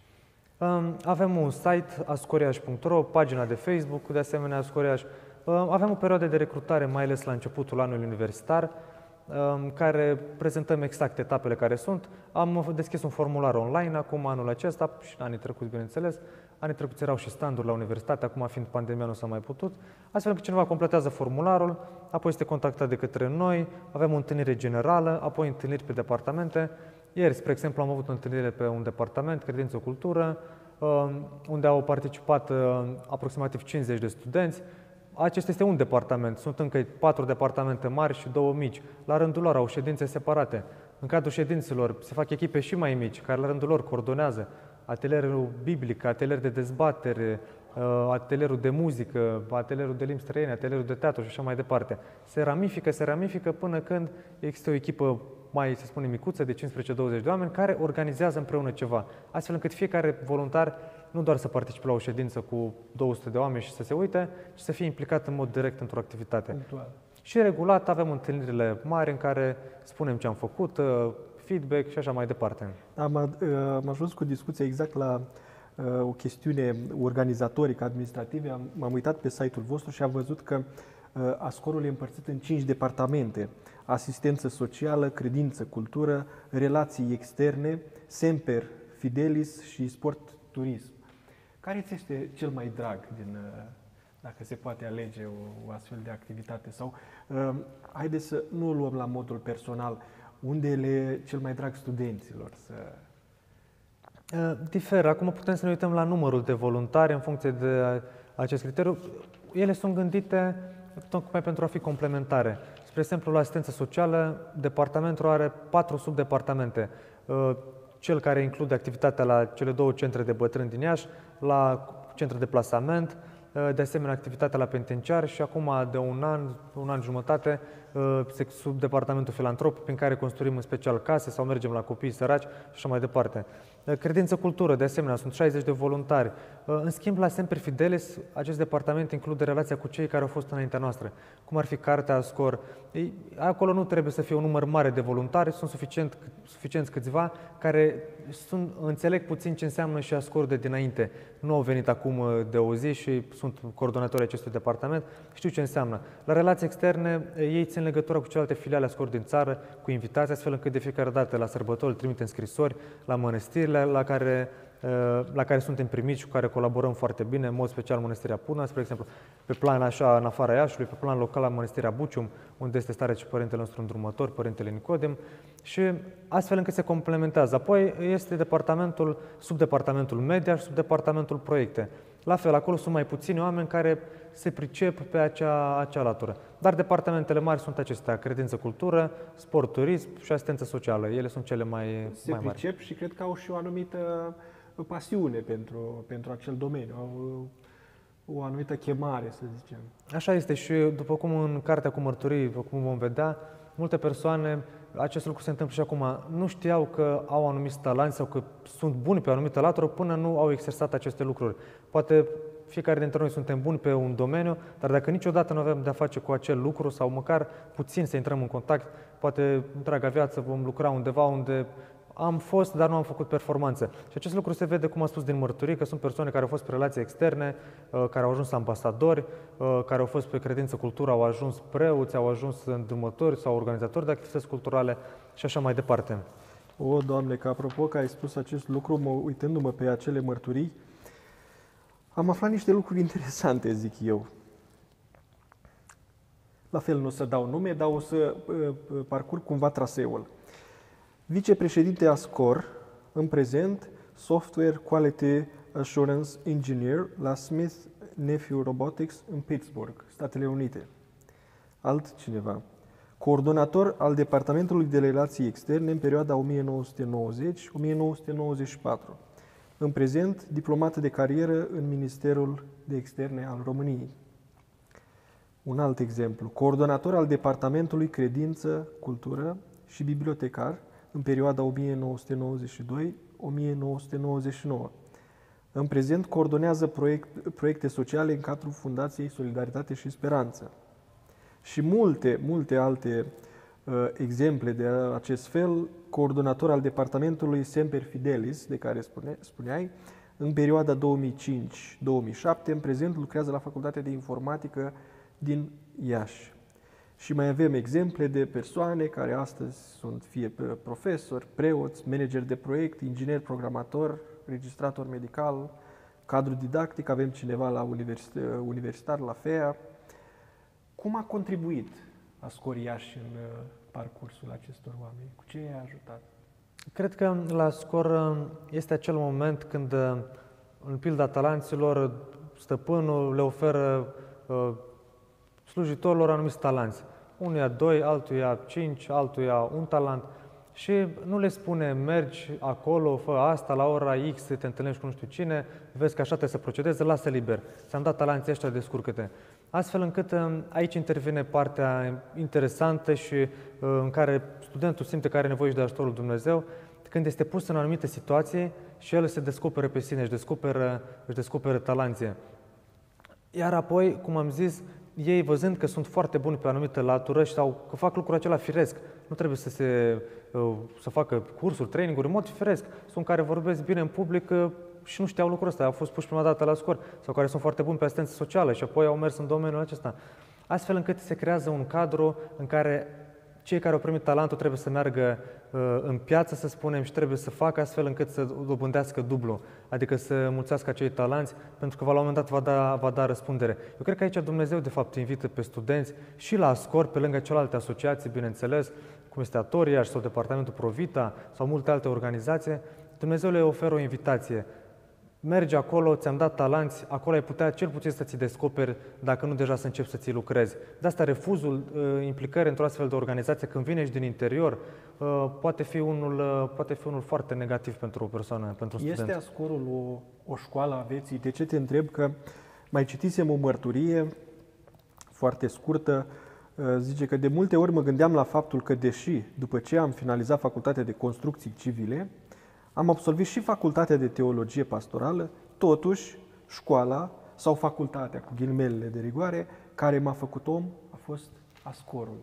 Avem un site, ascoriași punct ro, pagina de Facebook, de asemenea Ascor Iași. Avem o perioadă de recrutare, mai ales la începutul anului universitar. în care prezentăm exact etapele care sunt. Am deschis un formular online acum anul acesta și anii trecuți, bineînțeles. Anii trecuți erau și standuri la universitate, acum fiind pandemia nu s-a mai putut. Astfel încât cineva completează formularul, apoi este contactat de către noi, avem o întâlnire generală, apoi întâlniri pe departamente. Ieri, spre exemplu, am avut o întâlnire pe un departament, Credință-Cultură, unde au participat aproximativ cincizeci de studenți. Acesta este un departament, sunt încă patru departamente mari și două mici. La rândul lor au ședințe separate. În cadrul ședințelor se fac echipe și mai mici, care la rândul lor coordonează atelierul biblic, atelier de dezbatere, atelierul de muzică, atelierul de limbi străine, atelierul de teatru și așa mai departe. Se ramifică, se ramifică până când există o echipă mai, să spunem, micuță, de cincisprezece douăzeci de oameni, care organizează împreună ceva. Astfel încât fiecare voluntar nu doar să participe la o ședință cu două sute de oameni și să se uite, ci să fie implicat în mod direct într-o activitate. Punctual. Și regulat avem întâlnirile mari în care spunem ce am făcut, feedback și așa mai departe. Am, am ajuns cu discuția exact la uh, o chestiune organizatorică, administrative. Am, m-am uitat pe site-ul vostru și am văzut că uh, Ascorul e împărțit în cinci departamente: asistență socială, credință, cultură, relații externe, Semper Fidelis și sport turism. Care ți este cel mai drag din, dacă se poate alege o, o astfel de activitate? Sau, uh, haideți să nu o luăm la modul personal, unde le cel mai drag studenților? Să... Diferă. Acum putem să ne uităm la numărul de voluntari în funcție de acest criteriu. Ele sunt gândite tocmai pentru a fi complementare. Spre exemplu, la asistență socială, departamentul are patru subdepartamente. Cel care include activitatea la cele două centre de bătrâni din Iași, la centre de plasament, de asemenea activitatea la penitenciar și acum de un an, un an jumătate, sub departamentul filantrop, prin care construim în special case sau mergem la copii săraci și așa mai departe. Credință cultură, de asemenea, sunt șaizeci de voluntari. În schimb, la Semper Fidelis, acest departament include relația cu cei care au fost înaintea noastră, cum ar fi Cartea Ascor. Acolo nu trebuie să fie un număr mare de voluntari, sunt suficient, suficienți câțiva care sunt, înțeleg puțin ce înseamnă și Ascor de dinainte. Nu au venit acum de o zi și sunt coordonatorii acestui departament, știu ce înseamnă. La relații externe, ei țin legătura cu celelalte filiale Ascor din țară, cu invitații, astfel încât de fiecare dată la sărbători trimitem scrisori la mănăstirile la care, la care suntem primiți și cu care colaborăm foarte bine, în mod special Mănăstirea Puna, spre exemplu, pe plan așa în afara Iașului, pe plan local la Mănăstirea Bucium, unde este stare și părintele nostru îndrumător, părintele Nicodem, și astfel încât se complementează. Apoi este departamentul, subdepartamentul media și subdepartamentul proiecte. La fel, acolo sunt mai puțini oameni care se pricep pe acea, acea latură. Dar departamentele mari sunt acestea: credință, cultură, sport, turism și asistență socială. Ele sunt cele mai, se mai mari. Se pricep și cred că au și o anumită pasiune pentru, pentru acel domeniu. Au o anumită chemare, să zicem. Așa este și după cum în cartea cu mărturii, după cum vom vedea, multe persoane, acest lucru se întâmplă și acum, nu știau că au anumiți talenți sau că sunt buni pe o anumită latură până nu au exersat aceste lucruri. Poate fiecare dintre noi suntem buni pe un domeniu, dar dacă niciodată nu avem de-a face cu acel lucru sau măcar puțin să intrăm în contact, poate întreaga viață vom lucra undeva unde am fost, dar nu am făcut performanță. Și acest lucru se vede, cum am spus, din mărturii, că sunt persoane care au fost pe relații externe, care au ajuns ambasadori, care au fost pe credință, cultură, au ajuns preoți, au ajuns îndrumători sau organizatori de activități culturale și așa mai departe. O, Doamne, că apropo că ai spus acest lucru, mă, uitându-mă pe acele mărturii, am aflat niște lucruri interesante, zic eu. La fel, nu o să dau nume, dar o să uh, parcurg cumva traseul. Vicepreședinte Ascor, în prezent, Software Quality Assurance Engineer la Smith Nephew Robotics în Pittsburgh, Statele Unite. Altcineva. Coordonator al Departamentului de Relații Externe în perioada o mie nouă sute nouăzeci - o mie nouă sute nouăzeci și patru. În prezent, diplomat de carieră în Ministerul de Externe al României. Un alt exemplu. Coordonator al Departamentului Credință, Cultură și bibliotecar în perioada o mie nouă sute nouăzeci și doi - o mie nouă sute nouăzeci și nouă. În prezent coordonează proiect, proiecte sociale în cadrul Fundației Solidaritate și Speranță. Și multe, multe alte uh, exemple de acest fel, coordonator al Departamentului Semper Fidelis, de care spune, spuneai, în perioada două mii cinci - două mii șapte, în prezent lucrează la Facultatea de Informatică din Iași. Și mai avem exemple de persoane care astăzi sunt fie profesori, preoți, manageri de proiect, ingineri, programator, registrator medical, cadru didactic, avem cineva la universitar, la F E A. Cum a contribuit Ascor Iași în parcursul acestor oameni? Cu ce i-a ajutat? Cred că la Ascor este acel moment când, în pilda talanților, stăpânul le oferă uh, slujitorilor anumiți talanți. Unuia doi, altuia cinci, altuia un talent și nu le spune mergi acolo, fă asta, la ora X te întâlnești cu nu știu cine, vezi că așa trebuie să procedezi, lasă liber. Ți-am dat talanții ăștia, descurcă-te. Astfel încât aici intervine partea interesantă și în care studentul simte că are nevoie și de ajutorul lui Dumnezeu, când este pus în o anumită situație și el se descoperă pe sine, își descoperă, își descoperă talanții. Iar apoi, cum am zis, ei văzând că sunt foarte buni pe o anumită latură sau că fac lucrul acela firesc, nu trebuie să, se, să facă cursuri, training-uri, în mod firesc, sunt care vorbesc bine în public și nu știau lucrul ăsta, au fost puși prima dată la Ascor, sau care sunt foarte buni pe asistență socială și apoi au mers în domeniul acesta. Astfel încât se creează un cadru în care cei care au primit talentul trebuie să meargă uh, în piață, să spunem, și trebuie să facă astfel încât să dobândească dublu, adică să mulțească acei talanți, pentru că la un moment dat va da, va da răspundere. Eu cred că aici Dumnezeu, de fapt, invită pe studenți și la Ascor, pe lângă celelalte asociații, bineînțeles, cum este Atoriaș sau Departamentul Provita sau multe alte organizații, Dumnezeu le oferă o invitație. Mergi acolo, ți-am dat talanți, acolo ai putea cel puțin să ți descoperi, dacă nu deja să începi să ți lucrezi. De asta refuzul uh, implicării într-o astfel de organizație, când vine și din interior, uh, poate, fi unul, uh, poate fi unul foarte negativ pentru o persoană, pentru un student. Este Ascorul o, o școală a vieții? De ce te întreb? Că mai citisem o mărturie foarte scurtă, uh, zice că de multe ori mă gândeam la faptul că, deși după ce am finalizat facultatea de construcții civile, am absolvit și facultatea de teologie pastorală, totuși școala sau facultatea, cu ghilimelele de rigoare, care m-a făcut om, a fost Ascorul.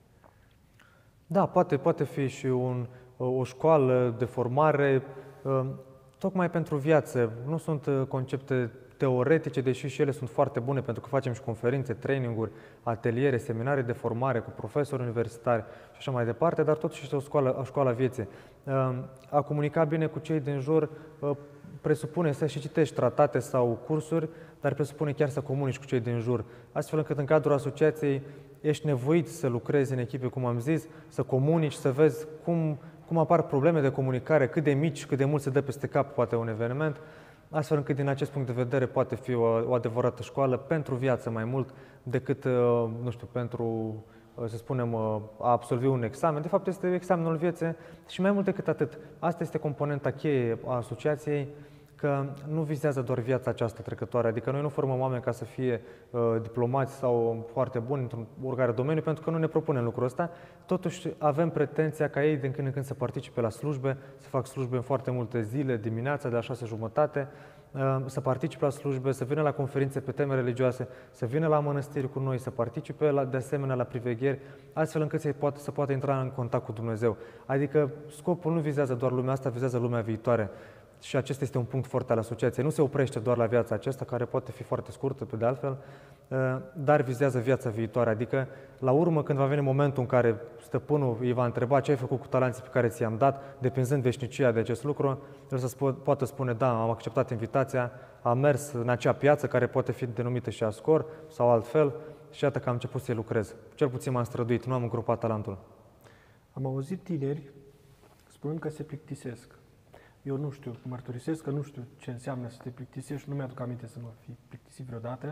Da, poate, poate fi și un, o școală de formare, tocmai pentru viață. Nu sunt concepte teoretice, deși și ele sunt foarte bune, pentru că facem și conferințe, traininguri, ateliere, seminarii de formare cu profesori universitari și așa mai departe, dar totuși este o școală, o școală a vieții. A comunica bine cu cei din jur presupune să și citești tratate sau cursuri, dar presupune chiar să comunici cu cei din jur, astfel încât în cadrul asociației ești nevoit să lucrezi în echipe, cum am zis, să comunici, să vezi cum, cum apar probleme de comunicare, cât de mici, cât de mult se dă peste cap poate un eveniment, astfel încât din acest punct de vedere poate fi o, o adevărată școală pentru viață mai mult decât, nu știu, pentru, să spunem, a absolvi un examen. De fapt, este examenul vieții și mai mult decât atât. Asta este componenta cheie a asociației, că nu vizează doar viața aceasta trecătoare, adică noi nu formăm oameni ca să fie uh, diplomați sau foarte buni într-un oricare domeniu, pentru că nu ne propunem lucrul ăsta. Totuși avem pretenția ca ei din când în când să participe la slujbe, să fac slujbe în foarte multe zile, dimineața de la șase jumătate, uh, să participe la slujbe, să vină la conferințe pe teme religioase, să vină la mănăstiri cu noi, să participe la, de asemenea la privegheri, astfel încât să poată, să poată intra în contact cu Dumnezeu. Adică scopul nu vizează doar lumea asta, vizează lumea viitoare. Și acesta este un punct foarte al asociației. Nu se oprește doar la viața aceasta, care poate fi foarte scurtă pe de altfel, dar vizează viața viitoare. Adică, la urmă, când va veni momentul în care stăpânul îi va întreba ce ai făcut cu talenții pe care ți-am dat, depinzând veșnicia de acest lucru, el să spo- poată spune, da, am acceptat invitația, am mers în acea piață, care poate fi denumită și Ascor, sau altfel, și iată că am început să-i lucrez. Cel puțin m-am străduit, nu am îngropat talentul. Am auzit tineri spunând că se plictisesc. Eu nu știu, mărturisesc că nu știu ce înseamnă să te plictisești, nu mi-aduc aminte să mă fi plictisit vreodată.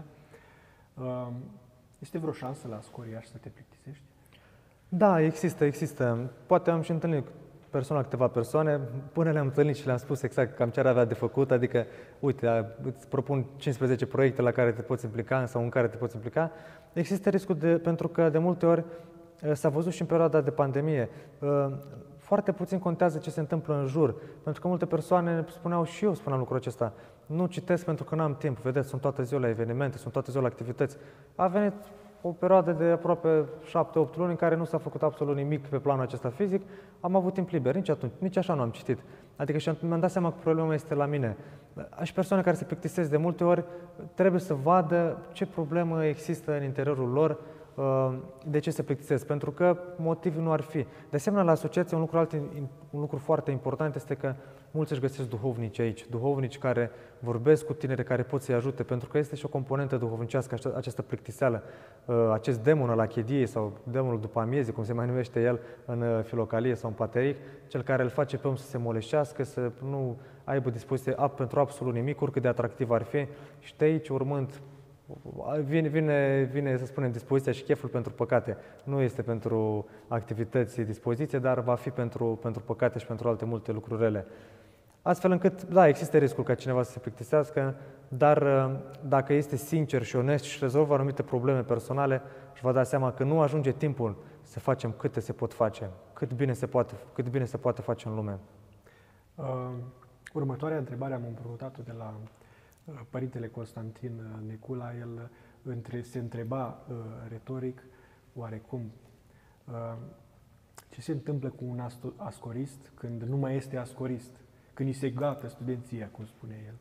Este vreo șansă la Ascor Iași să te plictisești? Da, există, există. Poate am și întâlnit personal câteva persoane, până le-am întâlnit și le-am spus exact cam ce ar avea de făcut, adică, uite, îți propun cincisprezece proiecte la care te poți implica sau în care te poți implica. Există riscul, de, pentru că de multe ori s-a văzut și în perioada de pandemie, foarte puțin contează ce se întâmplă în jur, pentru că multe persoane spuneau, și eu spuneam lucrul acesta, nu citesc pentru că nu am timp, vedeți, sunt toată ziua la evenimente, sunt toată ziua la activități. A venit o perioadă de aproape șapte opt luni în care nu s-a făcut absolut nimic pe planul acesta fizic, am avut timp liber, nici atunci, nici așa nu am citit. Adică și mi-am dat seama că problema este la mine. Și persoane care se plictisesc de multe ori trebuie să vadă ce problemă există în interiorul lor, De ce se plictisesc? Pentru că motivul nu ar fi. De asemenea, la asociație, un lucru, alt, un lucru foarte important este că mulți își găsesc duhovnici aici, duhovnici care vorbesc cu tineri, care pot să-i ajute, pentru că este și o componentă duhovnicească, această plictiseală, acest demon al achediei sau demonul după amiezii, cum se mai numește el în filocalie sau în pateric, cel care îl face pe om să se moleșească, să nu aibă dispoziție pentru absolut nimic, oricât de atractiv ar fi, și de aici, urmând, Vine, vine, vine, să spunem, dispoziția și cheful pentru păcate. Nu este pentru activități dispoziție, dar va fi pentru, pentru păcate și pentru alte multe lucruri rele. Astfel încât, da, există riscul ca cineva să se plictisească, dar dacă este sincer și onest și rezolvă anumite probleme personale, își va da seama că nu ajunge timpul să facem câte se pot face, cât bine se poate, cât bine se poate face în lume. Uh, următoarea întrebare am împrumutat-o de la Părintele Constantin Necula. El între, se întreba uh, retoric, oarecum, uh, ce se întâmplă cu un ascorist când nu mai este ascorist, când îi se gata studenția, cum spune el.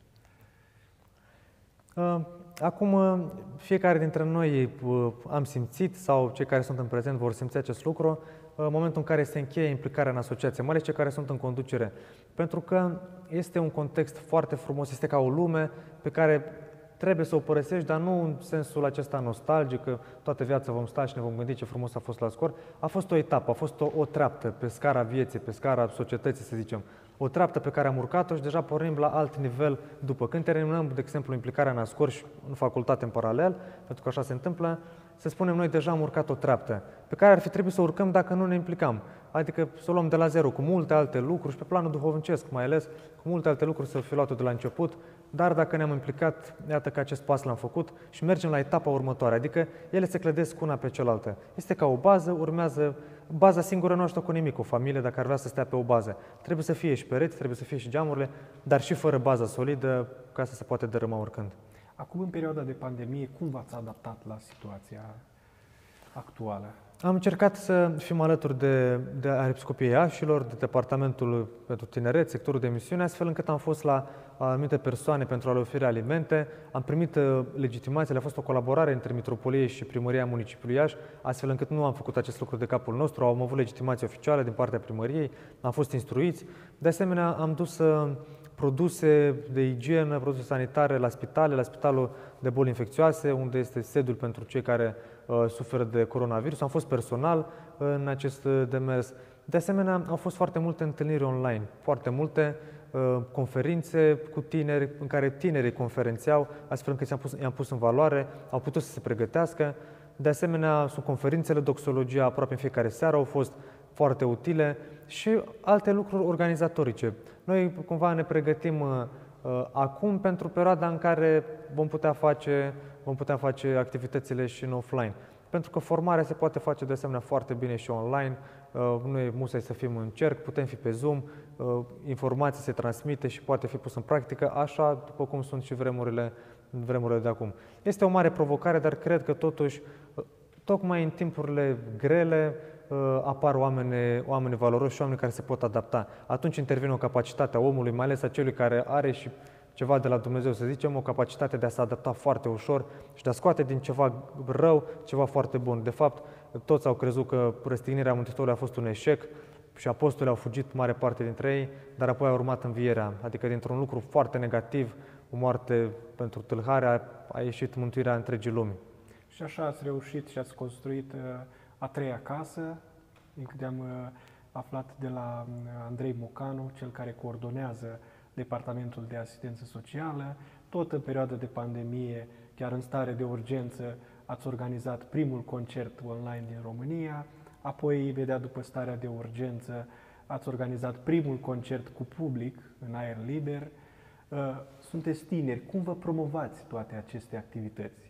Uh, acum, uh, fiecare dintre noi uh, am simțit, sau cei care sunt în prezent vor simți acest lucru, uh, în momentul în care se încheie implicarea în asociație, mai ales cei care sunt în conducere. Pentru că este un context foarte frumos, este ca o lume pe care trebuie să o părăsești, dar nu în sensul acesta nostalgic, că toată viața vom sta și ne vom gândi ce frumos a fost la scor. A fost o etapă, a fost o, o treaptă pe scara vieții, pe scara societății, să zicem. O treaptă pe care am urcat-o și deja pornim la alt nivel după. Când terminăm, de exemplu, implicarea în Ascor și în facultate în paralel, pentru că așa se întâmplă, să spunem noi deja am urcat o treaptă pe care ar fi trebuit să o urcăm dacă nu ne implicam. Adică să o luăm de la zero, cu multe alte lucruri și pe planul duhovnicesc mai ales, cu multe alte lucruri să fi luat-o de la început, dar dacă ne-am implicat, iată că acest pas l-am făcut și mergem la etapa următoare, adică ele se clădesc una pe cealaltă. Este ca o bază, urmează baza singură nu ajută cu nimic, o familie dacă ar vrea să stea pe o bază. Trebuie să fie și pereți, trebuie să fie și geamurile, dar și fără bază solidă ca să se poate dărâma oricând. Acum, în perioada de pandemie, cum v-ați adaptat la situația actuală? Am încercat să fim alături de, de Arhiepiscopiei Iașilor, de Departamentul pentru Tineret, sectorul de misiune, astfel încât am fost la anumite persoane pentru a le oferi alimente. Am primit legitimațiile, a fost o colaborare între Mitropolie și Primăria Municipiului Iași, astfel încât nu am făcut acest lucru de capul nostru, am avut legitimație oficială din partea primăriei, am fost instruiți. De asemenea, am dus produse de igienă, produse sanitare la spitale, la Spitalul de Boli Infecțioase, unde este sediul pentru cei care uh, suferă de coronavirus. Am fost personal în acest demers. De asemenea, au fost foarte multe întâlniri online, foarte multe uh, conferințe cu tineri, în care tinerii conferențiau, astfel încât i-am pus, i-am pus în valoare, au putut să se pregătească. De asemenea, sunt conferințele doxologia, aproape în fiecare seară, au fost foarte utile și alte lucruri organizatorice. Noi cumva ne pregătim uh, acum pentru perioada în care vom putea face, vom putea face activitățile și în offline. Pentru că formarea se poate face de asemenea foarte bine și online, uh, nu e musai să fim în cerc, putem fi pe Zoom, uh, informații se transmite și poate fi pus în practică, așa după cum sunt și vremurile, vremurile de acum. Este o mare provocare, dar cred că totuși, tocmai în timpurile grele, apar oameni, oameni valoroși și oameni care se pot adapta. Atunci intervine o capacitate a omului, mai ales a celui care are și ceva de la Dumnezeu, să zicem, o capacitate de a se adapta foarte ușor și de a scoate din ceva rău ceva foarte bun. De fapt, toți au crezut că răstignirea Mântuitorului a fost un eșec și apostolii au fugit mare parte dintre ei, dar apoi a urmat învierea. Adică dintr-un lucru foarte negativ, o moarte pentru tâlhare, a ieșit mântuirea întregii lumi. Și așa ați reușit și ați construit a treia casă, din câte am aflat de la Andrei Mocanu, cel care coordonează Departamentul de Asistență Socială. Tot în perioada de pandemie, chiar în stare de urgență, ați organizat primul concert online din România, apoi, vedea după starea de urgență, ați organizat primul concert cu public în aer liber. Sunteți tineri, cum vă promovați toate aceste activități?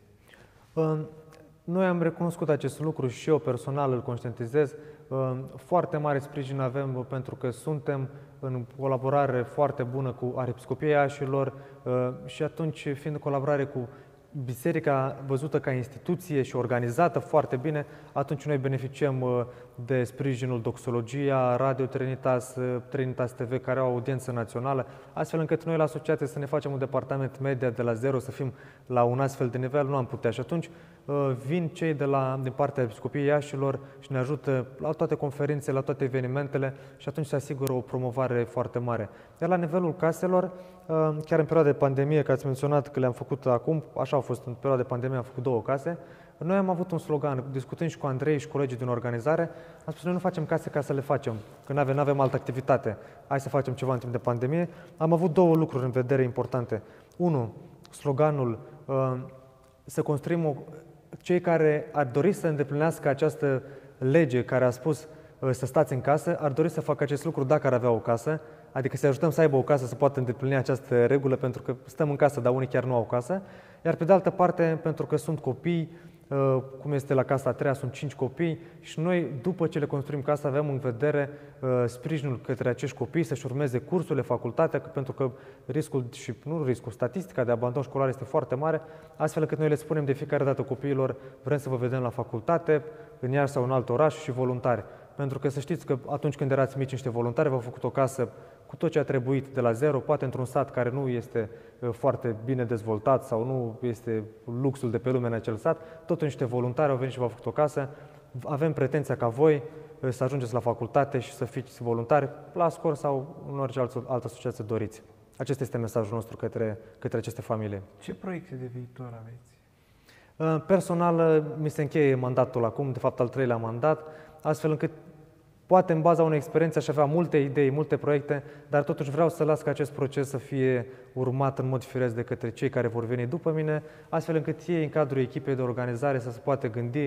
Noi am recunoscut acest lucru și eu personal îl conștientizez. Foarte mare sprijin avem pentru că suntem în colaborare foarte bună cu Arhiepiscopia Iașilor și atunci, fiind în colaborare cu biserica văzută ca instituție și organizată foarte bine, atunci noi beneficiem de sprijinul Doxologia, Radio Trinitas, Trinitas T V, care au audiență națională, astfel încât noi la asociație să ne facem un departament media de la zero, să fim la un astfel de nivel, nu am putea. Și atunci vin cei de la, din partea Episcopiei Iașilor și ne ajută la toate conferințele, la toate evenimentele și atunci se asigură o promovare foarte mare. Iar la nivelul caselor, chiar în perioada de pandemie, că ați menționat că le-am făcut acum, așa a fost, în perioada de pandemie am făcut două case, noi am avut un slogan, discutând și cu Andrei și colegii din organizare, am spus, noi nu facem case ca să le facem, că nu avem, avem altă activitate, hai să facem ceva în timp de pandemie. Am avut două lucruri în vedere importante. Unu, sloganul, să construim o, cei care ar dori să îndeplinească această lege care a spus să stați în casă, ar dori să facă acest lucru dacă ar avea o casă, adică să ajutăm să aibă o casă să poată îndeplini această regulă, pentru că stăm în casă, dar unii chiar nu au casă. Iar pe de altă parte, pentru că sunt copii, cum este la casa a treia, sunt cinci copii și noi, după ce le construim casa, avem în vedere sprijinul către acești copii să-și urmeze cursurile, facultatea, pentru că riscul, și nu riscul, statistica de abandon școlar este foarte mare, astfel încât noi le spunem de fiecare dată copiilor, vrem să vă vedem la facultate, în Iași sau în alt oraș și voluntari. Pentru că să știți că atunci când erați mici niște voluntari, v-au făcut o casă cu tot ce a trebuit de la zero, poate într-un sat care nu este foarte bine dezvoltat sau nu este luxul de pe lume în acel sat, totuși niște voluntari au venit și v-au făcut o casă. Avem pretenția ca voi să ajungeți la facultate și să fiți voluntari la SCOR sau în orice altă, altă asociație doriți. Acesta este mesajul nostru către, către aceste familii. Ce proiecte de viitor aveți? Personal, mi se încheie mandatul acum, de fapt al treilea mandat, astfel încât poate în baza unei experiențe aș avea multe idei, multe proiecte, dar totuși vreau să las ca acest proces să fie urmat în mod firesc de către cei care vor veni după mine, astfel încât ei, în cadrul echipei de organizare, să se poată gândi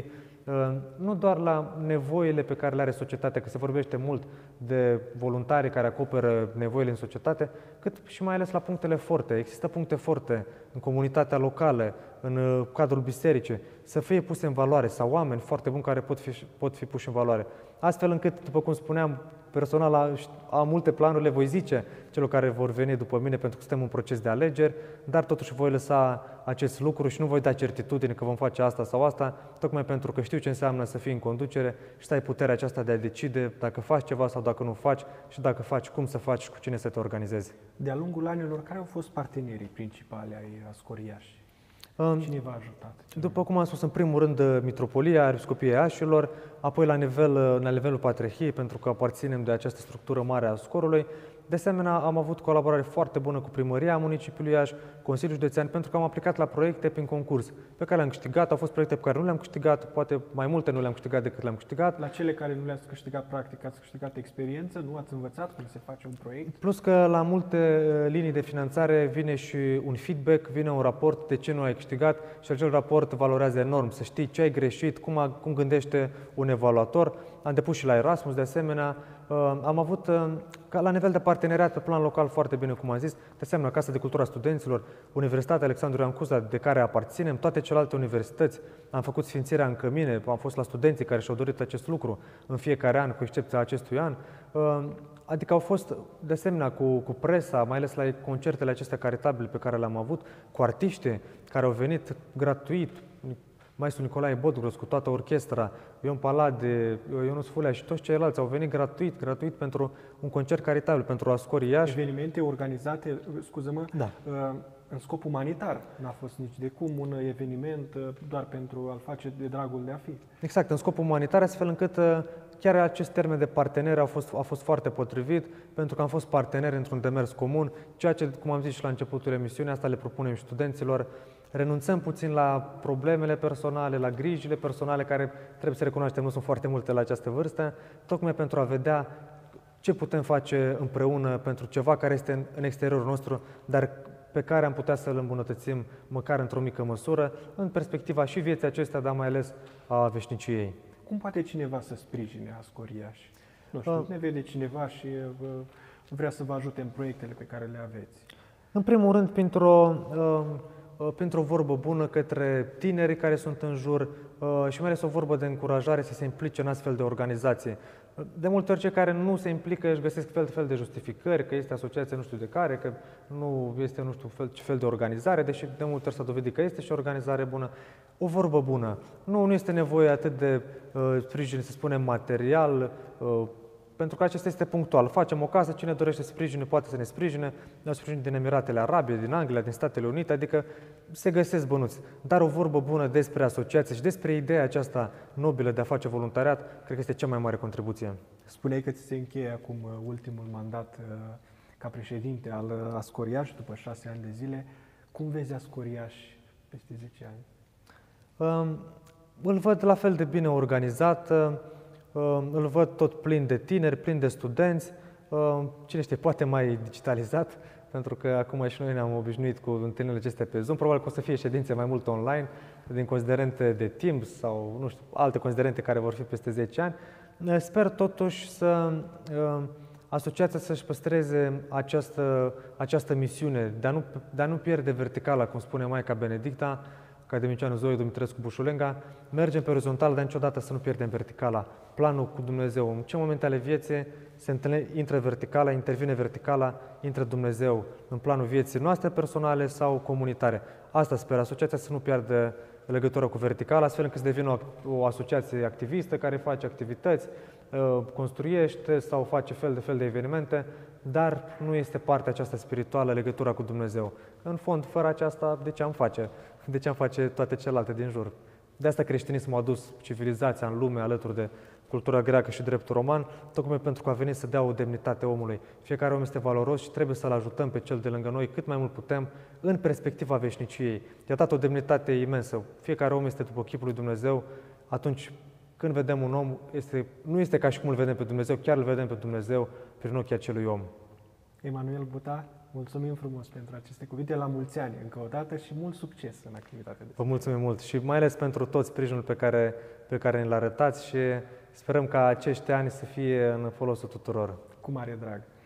nu doar la nevoile pe care le are societatea, că se vorbește mult de voluntari care acoperă nevoile în societate, cât și mai ales la punctele forte. Există puncte forte în comunitatea locală, în cadrul bisericii, să fie puse în valoare, sau oameni foarte buni care pot fi, pot fi puși în valoare. Astfel încât, după cum spuneam, personal am multe planuri, le voi zice celor care vor veni după mine, pentru că suntem în proces de alegeri, dar totuși voi lăsa acest lucru și nu voi da certitudine că vom face asta sau asta, tocmai pentru că știu ce înseamnă să fii în conducere și să ai puterea aceasta de a decide dacă faci ceva sau dacă nu faci și dacă faci, cum să faci și cu cine să te organizezi. De-a lungul anilor, care au fost partenerii principali ai Ascor Iași? Cine v-a ajutat? După cum am spus, în primul rând Mitropolia, Episcopia Iașilor, apoi la, nivel, la nivelul Patriarhiei, pentru că aparținem de această structură mare a Ascorului. De asemenea, am avut colaborare foarte bună cu Primăria Municipiului Iași, Consiliul Județean, pentru că am aplicat la proiecte prin concurs, pe care le-am câștigat. Au fost proiecte pe care nu le-am câștigat, poate mai multe nu le-am câștigat decât le-am câștigat. La cele care nu le-ați câștigat, practic, ați câștigat experiență, nu ați învățat cum se face un proiect? Plus că la multe linii de finanțare vine și un feedback, vine un raport de ce nu ai câștigat și acel raport valorează enorm, să știi ce ai greșit, cum, a, cum gândește un evaluator. Am depus și la Erasmus, de asemenea. Am avut, la nivel de parteneriat pe plan local, foarte bine, cum am zis, de asemenea, Casa de Cultură a Studenților, Universitatea Alexandru Ioan Cuza, de care aparținem, toate celelalte universități. Am făcut sfințirea în cămine, am fost la studenții care și-au dorit acest lucru în fiecare an, cu excepția acestui an. Adică au fost, de asemenea, cu, cu presa, mai ales la concertele acestea caritabile pe care le-am avut, cu artiști care au venit gratuit, Maestru Nicolae Bodgros cu toată orchestra, Ion Palade, Ionuț Fulea și toți ceilalți au venit gratuit, gratuit pentru un concert caritabil, pentru Ascor Iași. Evenimente organizate, scuză-mă, da. în scop umanitar. N-a fost nici de cum un eveniment doar pentru a-l face de dragul de a fi. Exact, în scop umanitar, astfel încât chiar acest termen de partener a fost, a fost foarte potrivit, pentru că am fost parteneri într-un demers comun, ceea ce, cum am zis și la începutul emisiunii, asta le propunem studenților. Renunțăm puțin la problemele personale, la grijile personale, care, trebuie să recunoaștem, nu sunt foarte multe la această vârstă, tocmai pentru a vedea ce putem face împreună pentru ceva care este în exteriorul nostru, dar pe care am putea să-l îmbunătățim măcar într-o mică măsură, în perspectiva și vieții acestea, dar mai ales a veșniciei. Cum poate cineva să sprijine Ascor Iași? Nu știu, uh, ne vede cineva și uh, vrea să vă ajute în proiectele pe care le aveți. În primul rând, printr-o uh, pentru o vorbă bună către tinerii care sunt în jur și mai ales o vorbă de încurajare să se implice în astfel de organizații. De multe ori cei care nu se implică își găsesc fel de fel de justificări, că este asociație nu știu de care, că nu este nu știu fel, ce fel de organizare, deși de multe ori s-a dovedit că este și o organizare bună. O vorbă bună. Nu, nu este nevoie atât de uh, sprijin, să spunem, material, uh, pentru că acesta este punctual. Facem o casă, cine dorește sprijine poate să ne sprijine, ne sprijin din Emiratele Arabe, din Anglia, din Statele Unite, adică se găsesc bănuți. Dar o vorbă bună despre asociație și despre ideea aceasta nobilă de a face voluntariat, cred că este cea mai mare contribuție. Spuneai că ți se încheie acum ultimul mandat ca președinte al Ascoriaș după șase ani de zile. Cum vezi Ascoriaș peste zece ani? Um, îl văd la fel de bine organizat, um, îl văd tot plin de tineri, plin de studenți, um, cine știe, poate mai digitalizat, pentru că acum și noi ne-am obișnuit cu întâlnirile acestea pe Zoom. Probabil că o să fie ședințe mai mult online, din considerente de timp sau, nu știu, alte considerente care vor fi peste zece ani. Sper totuși să uh, asociația să-și păstreze această, această misiune de a, nu, de a nu pierde verticala, cum spune Maica Benedicta, academicianul Zoe Dumitrescu Bușulenga, mergem pe orizontal, dar niciodată să nu pierdem verticala. Planul cu Dumnezeu. În ce momente ale vieții se întâlne, intră verticala, intervine verticala, intră Dumnezeu în planul vieții noastre personale sau comunitare. Asta sper, asociația să nu piardă legătură cu verticala, astfel încât să devină o, o asociație activistă care face activități, construiește sau face fel de fel de evenimente, dar nu este partea aceasta spirituală, legătura cu Dumnezeu. În fond, fără aceasta, de ce am face? De ce am face toate celelalte din jur? De asta creștinismul a adus civilizația în lume alături de cultura greacă și dreptul roman, tocmai pentru că a venit să dea o demnitate omului. Fiecare om este valoros și trebuie să-l ajutăm pe cel de lângă noi cât mai mult putem în perspectiva veșniciei. I-a dat o demnitate imensă. Fiecare om este după chipul lui Dumnezeu. Atunci când vedem un om, este, nu este ca și cum îl vedem pe Dumnezeu, chiar îl vedem pe Dumnezeu prin ochii acelui om. Emanuel Buta, mulțumim frumos pentru aceste cuvinte, la mulți ani încă o dată și mult succes în activitatea de Vă mulțumim mult și mai ales pentru tot sprijinul pe care, pe care ne-l arătați și sperăm ca acești ani să fie în folosul tuturor. Cu mare drag.